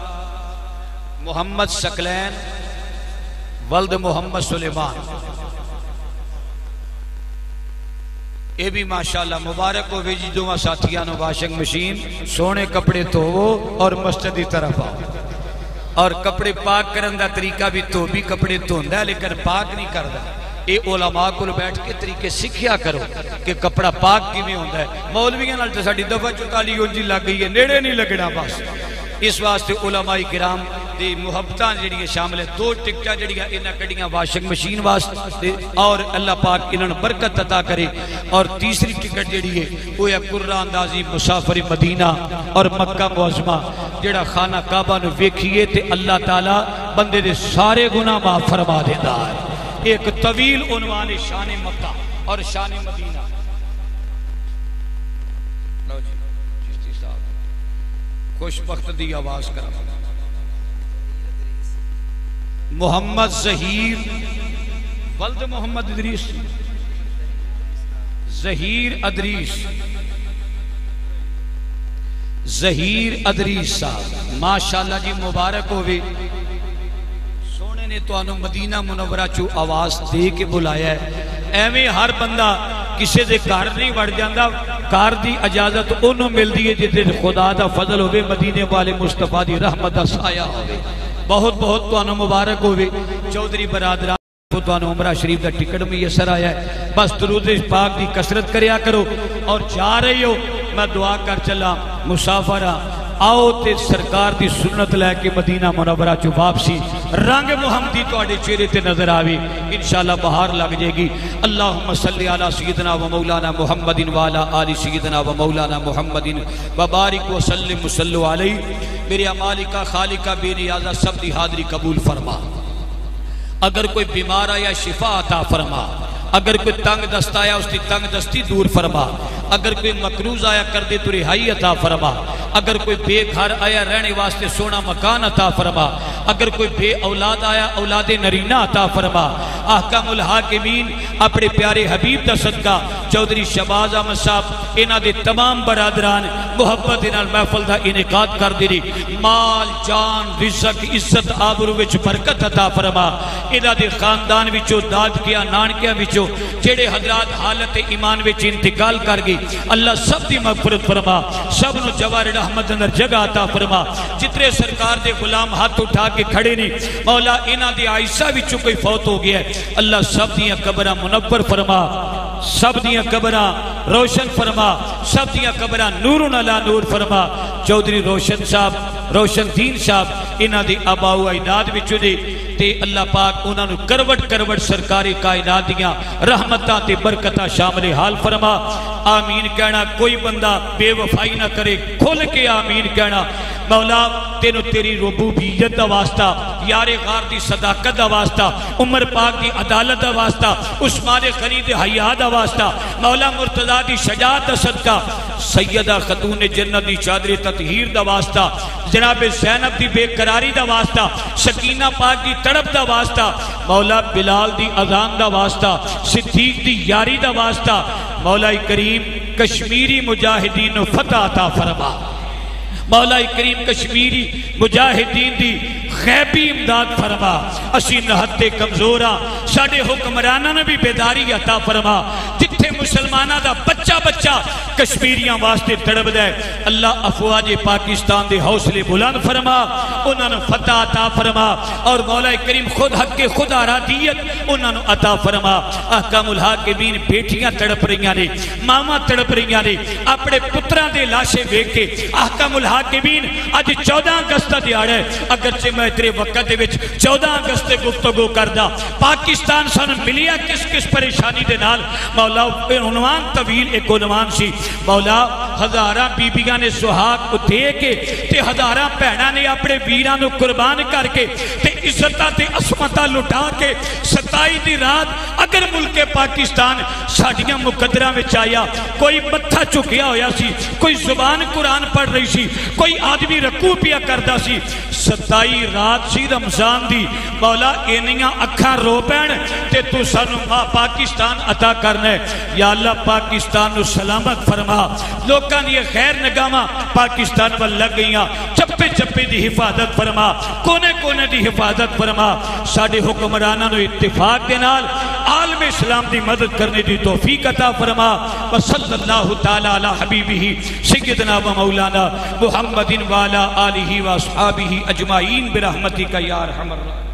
محمد سکلین ولد محمد سلیمان. اے بھی ماشاءاللہ مبارک ہوئے جی دو ساتھیانو واشنگ مشین. سونے کپڑے دھوو اور مسجد دی طرف آؤ. اور کپڑے پاک کرن دا طریقہ بھی تو بھی کپڑے دھوندا ہے لیکن پاک نہیں کردا. اے علماء کو بیٹھ کے طریقے سکھیا کرو کہ کپڑا پاک کی میں ہوندہ ہے. مولویاں نال تے ساڈی دفعہ 44 اونجی لگ گئی ہے نیڑے نہیں لگنا. بس اس واسطے علماء کرام دی محبتاں جڑی شامل ہے. 2 ٹکٹاں جڑیاں انہاں کڈیاں واشنگ مشین واسطے اور اللہ پاک انہاں برکت عطا کرے. اور تیسری ٹکٹ جڑی ہے وہ ہے قرہ اندازی مسافر مدینہ اور مکہ معظمہ جڑا خانہ کعبہ نو ویکھیے تے اللہ تعالی بندے دے سارے گناہ معاف فرما دیندا ہے. ایک طویل عنوان شان مکہ اور شان مدینہ. لو جی چشتی صاحب خوش بخت دی آواز کرا. محمد ظہیر ولد محمد ادریس. ظہیر ادریس. ظہیر ادریس صاحب ماشاءاللہ جی مبارک ہوئے. سونے نے تو انہوں مدینہ منورہ چو آواز دے کے بلایا ہے. ایویں ہر بندہ کسے دے کار نہیں بڑھ جاندہ. کار دی اجازت انہوں مل دیئے جتے خدا دا فضل ہوئے مدینے والے مصطفیٰ دی رحمت دا سایہ ہوئے. بہت بہت تو انہوں مبارک ہوئے. چودھری برادران تو انہوں عمرہ شریف دا ٹکٹ میں یہ سر آیا ہے. بس درود پاک دی کثرت کریا کرو. اور جا رہی ہو میں دعا کر چلا مسافرہ آؤ تے سرکار دی سنت لے کے مدینہ منورہ چو واپسی. رنگ محمدی تو آڑے چہرے تے نظر آوی انشاءاللہ بہار لگ جائے گی. اللہم صلی علی سیدنا و مولانا محمد وعلا آل سیدنا و مولانا محمد وبارک و سلم صلو علیہ. میرے مالکہ خالقہ بے نیازہ سب دی حاضری قبول فرما. اگر کوئی بیمار آیا شفا عطا فرما. اگر کوئی تنگ دست آیا اس کی تنگ دستی دور فرما. اگر کوئی مقروض آیا کر دے تو رہائی عطا فرما. اگر کوئی بے گھر آیا رہنے واسطے سونا مکان عطا فرما. اگر کوئی بے اولاد آیا اولاد نرینہ عطا فرما. احکام الحاکمین اپنے پیارے حبیب دا صدقہ چودھری شہباز احمد صاحب انہاں دے تمام برادران محبت انہاں محفل دا انعقاد کر دی. مال جان رزق عزت آبرو وچ برکت عطا فرما. انہاں دے خاندان وچوں داد کیا نانکیاں وچوں جڑے حضرات حالت ایمان وچ انتقال کر گئی اللہ سب دی مغفرت فرما. سب نو جوار رحمت اندر جگہ عطا فرما. جتنے سرکار دے غلام ہاتھ اٹھا کے کھڑے نہیں مولا انہاں دے عائشہ وچوں کوئی فوت ہو گیا ہے اللہ سب دیاں قبراں منور فرما. سب دیاں قبراں روشن فرما. سب دیاں قبراں نور علی نور فرما. چودھری روشن صاحب روشن دین صاحب انہاں دی آبا و اجداد وچوں دے تے اللہ پاک انہاں نو کروٹ کروٹ سرکاری کائنات دیاں رحمتاں تے برکتاں شامل حال فرما. آمین کہنا. کوئی بندہ بے وفائی نہ کرے کھل کے آمین کہنا. مولا تینو تیری ربوبیت دا واسطہ یار غار دی صداقت دا واسطہ عمر پاک دی عدالت دا واسطہ عثمان غنی دی حیا دا واسطہ مولا مرتضی دی شجاعت دا صدقہ سیدہ خاتون جنت دی چادر تطہیر دا واسطہ جناب زینب دی بے قراری دا واسطہ سکینہ پاک دی تڑپ دا واسطہ مولا بلال دی اذان دا واسطہ صدیق دی یاری دا واسطہ مولا کریم کشمیری مجاہدین و فتح عطا فرما. مولا کریم کشمیری مجاہدین دی غیبی امداد فرما اسی نہتے کمزورا ساڑے حکمرانہ نے بھی بیداری عطا فرما جتھے مسلمانہ دا بچہ بچہ کشمیریاں واسطے تڑب دے اللہ افواج پاکستان دے حوصلے بلند فرما انہوں نے فتح عطا فرما اور مولا کریم خود حق کے خود آرادیت انہوں نے عطا فرما احکام الحاکمین بیٹیاں تڑپ رہیاں نے ماما تڑپ رہیاں نے اپنے پتران دے لاشے بیک کے احکام الحاکمین آج 14 اگست دیاڑ ہے اگرچہ میں اترے وقت دے وچ 14 اگست گفتگو کردہ پاکستان سن ملیا کس کس پریشانی دے نال مولا عنوان طویل ایک عنوان سی مولا ہزاراں بیبیاں نے سہاگ دے کے تے ہزاراں بہناں نے اپنے ویراں نو قربان کر کے تے عزتاں تے عصمتاں لٹا کے 27 دی رات اگر ملک پاکستان ساڈیاں مقدراں وچ آیا کوئی متھا چکیا ہویا سی کوئی زبان قرآن پڑھ رہی سی کوئی آدمی رکوع پیا کردا سی 27 رات سی رمضان دی مولا اینیاں اکھاں رو پین تے تو سانو پاکستان عطا کرنا ہے یا اللہ پاکستان نو سلامت فرما لوکاں دی خیر نگاہاں پاکستان ول لگ گئیاں چپے چپے دی حفاظت فرما کونے کونے دی حفاظت فرما ساڈے حکمراناں نو اتفاق دے نال عالم اسلام دی مدد کرنے دی توفیق عطا فرما وصلی اللہ تعالی علی حبیبہ سیدنا و مولانا محمد وعلی آلہ و اصحابہ اجمعین برحمتک یا ارحم الراحمین.